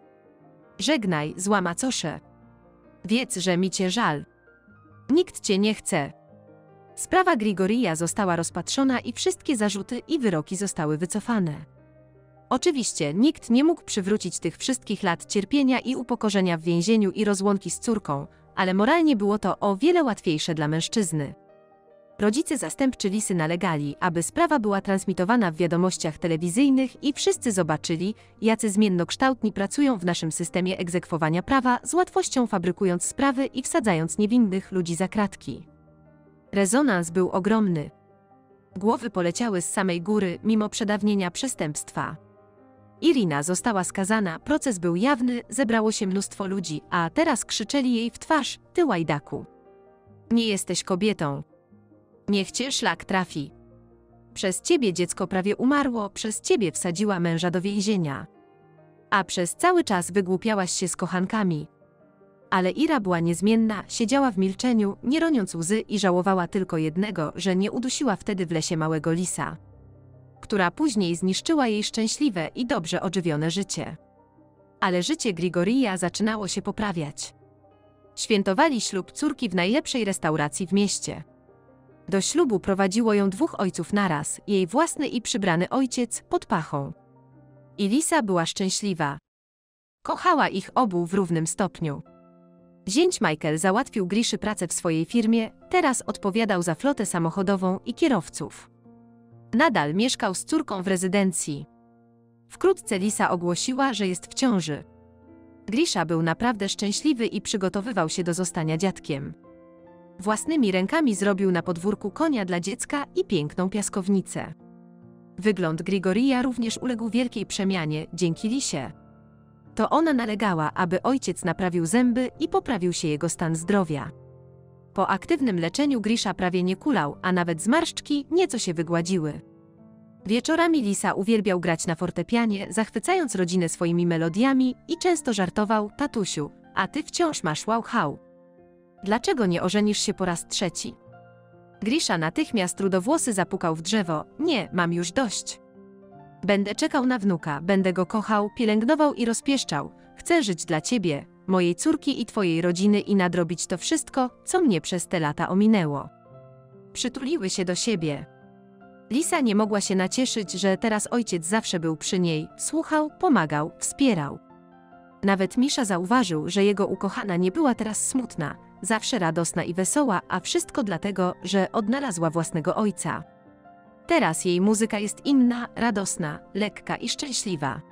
B: Żegnaj, zła macosze. Wiedz, że mi cię żal. Nikt cię nie chce. Sprawa Grigorija została rozpatrzona i wszystkie zarzuty i wyroki zostały wycofane. Oczywiście nikt nie mógł przywrócić tych wszystkich lat cierpienia i upokorzenia w więzieniu i rozłąki z córką, ale moralnie było to o wiele łatwiejsze dla mężczyzny. Rodzice zastępczy Lisy nalegali, aby sprawa była transmitowana w wiadomościach telewizyjnych i wszyscy zobaczyli, jacy zmiennokształtni pracują w naszym systemie egzekwowania prawa, z łatwością fabrykując sprawy i wsadzając niewinnych ludzi za kratki. Rezonans był ogromny. Głowy poleciały z samej góry, mimo przedawnienia przestępstwa. Irina została skazana, proces był jawny, zebrało się mnóstwo ludzi, a teraz krzyczeli jej w twarz, ty łajdaku. Nie jesteś kobietą. Niech cię szlak trafi. Przez ciebie dziecko prawie umarło, przez ciebie wsadziła męża do więzienia. A przez cały czas wygłupiałaś się z kochankami. Ale Ira była niezmienna, siedziała w milczeniu, nie roniąc łzy i żałowała tylko jednego, że nie udusiła wtedy w lesie małego lisa, która później zniszczyła jej szczęśliwe i dobrze odżywione życie. Ale życie Grigorija zaczynało się poprawiać. Świętowali ślub córki w najlepszej restauracji w mieście. Do ślubu prowadziło ją 2 ojców naraz, jej własny i przybrany ojciec, pod pachą. I Lisa była szczęśliwa. Kochała ich obu w równym stopniu. Zięć Michael załatwił Griszy pracę w swojej firmie, teraz odpowiadał za flotę samochodową i kierowców. Nadal mieszkał z córką w rezydencji. Wkrótce Lisa ogłosiła, że jest w ciąży. Grisha był naprawdę szczęśliwy i przygotowywał się do zostania dziadkiem. Własnymi rękami zrobił na podwórku konia dla dziecka i piękną piaskownicę. Wygląd Grigorija również uległ wielkiej przemianie dzięki Lisie. To ona nalegała, aby ojciec naprawił zęby i poprawił się jego stan zdrowia. Po aktywnym leczeniu Grisha prawie nie kulał, a nawet zmarszczki nieco się wygładziły. Wieczorami Lisa uwielbiał grać na fortepianie, zachwycając rodzinę swoimi melodiami i często żartował, tatusiu, a ty wciąż masz wow-how. Dlaczego nie ożenisz się po raz 3? Grisha natychmiast rudowłosy zapukał w drzewo, nie, mam już dość. Będę czekał na wnuka, będę go kochał, pielęgnował i rozpieszczał. Chcę żyć dla ciebie, mojej córki i twojej rodziny i nadrobić to wszystko, co mnie przez te lata ominęło. Przytuliły się do siebie. Lisa nie mogła się nacieszyć, że teraz ojciec zawsze był przy niej, słuchał, pomagał, wspierał. Nawet Misza zauważył, że jego ukochana nie była teraz smutna, zawsze radosna i wesoła, a wszystko dlatego, że odnalazła własnego ojca. Teraz jej muzyka jest inna, radosna, lekka i szczęśliwa.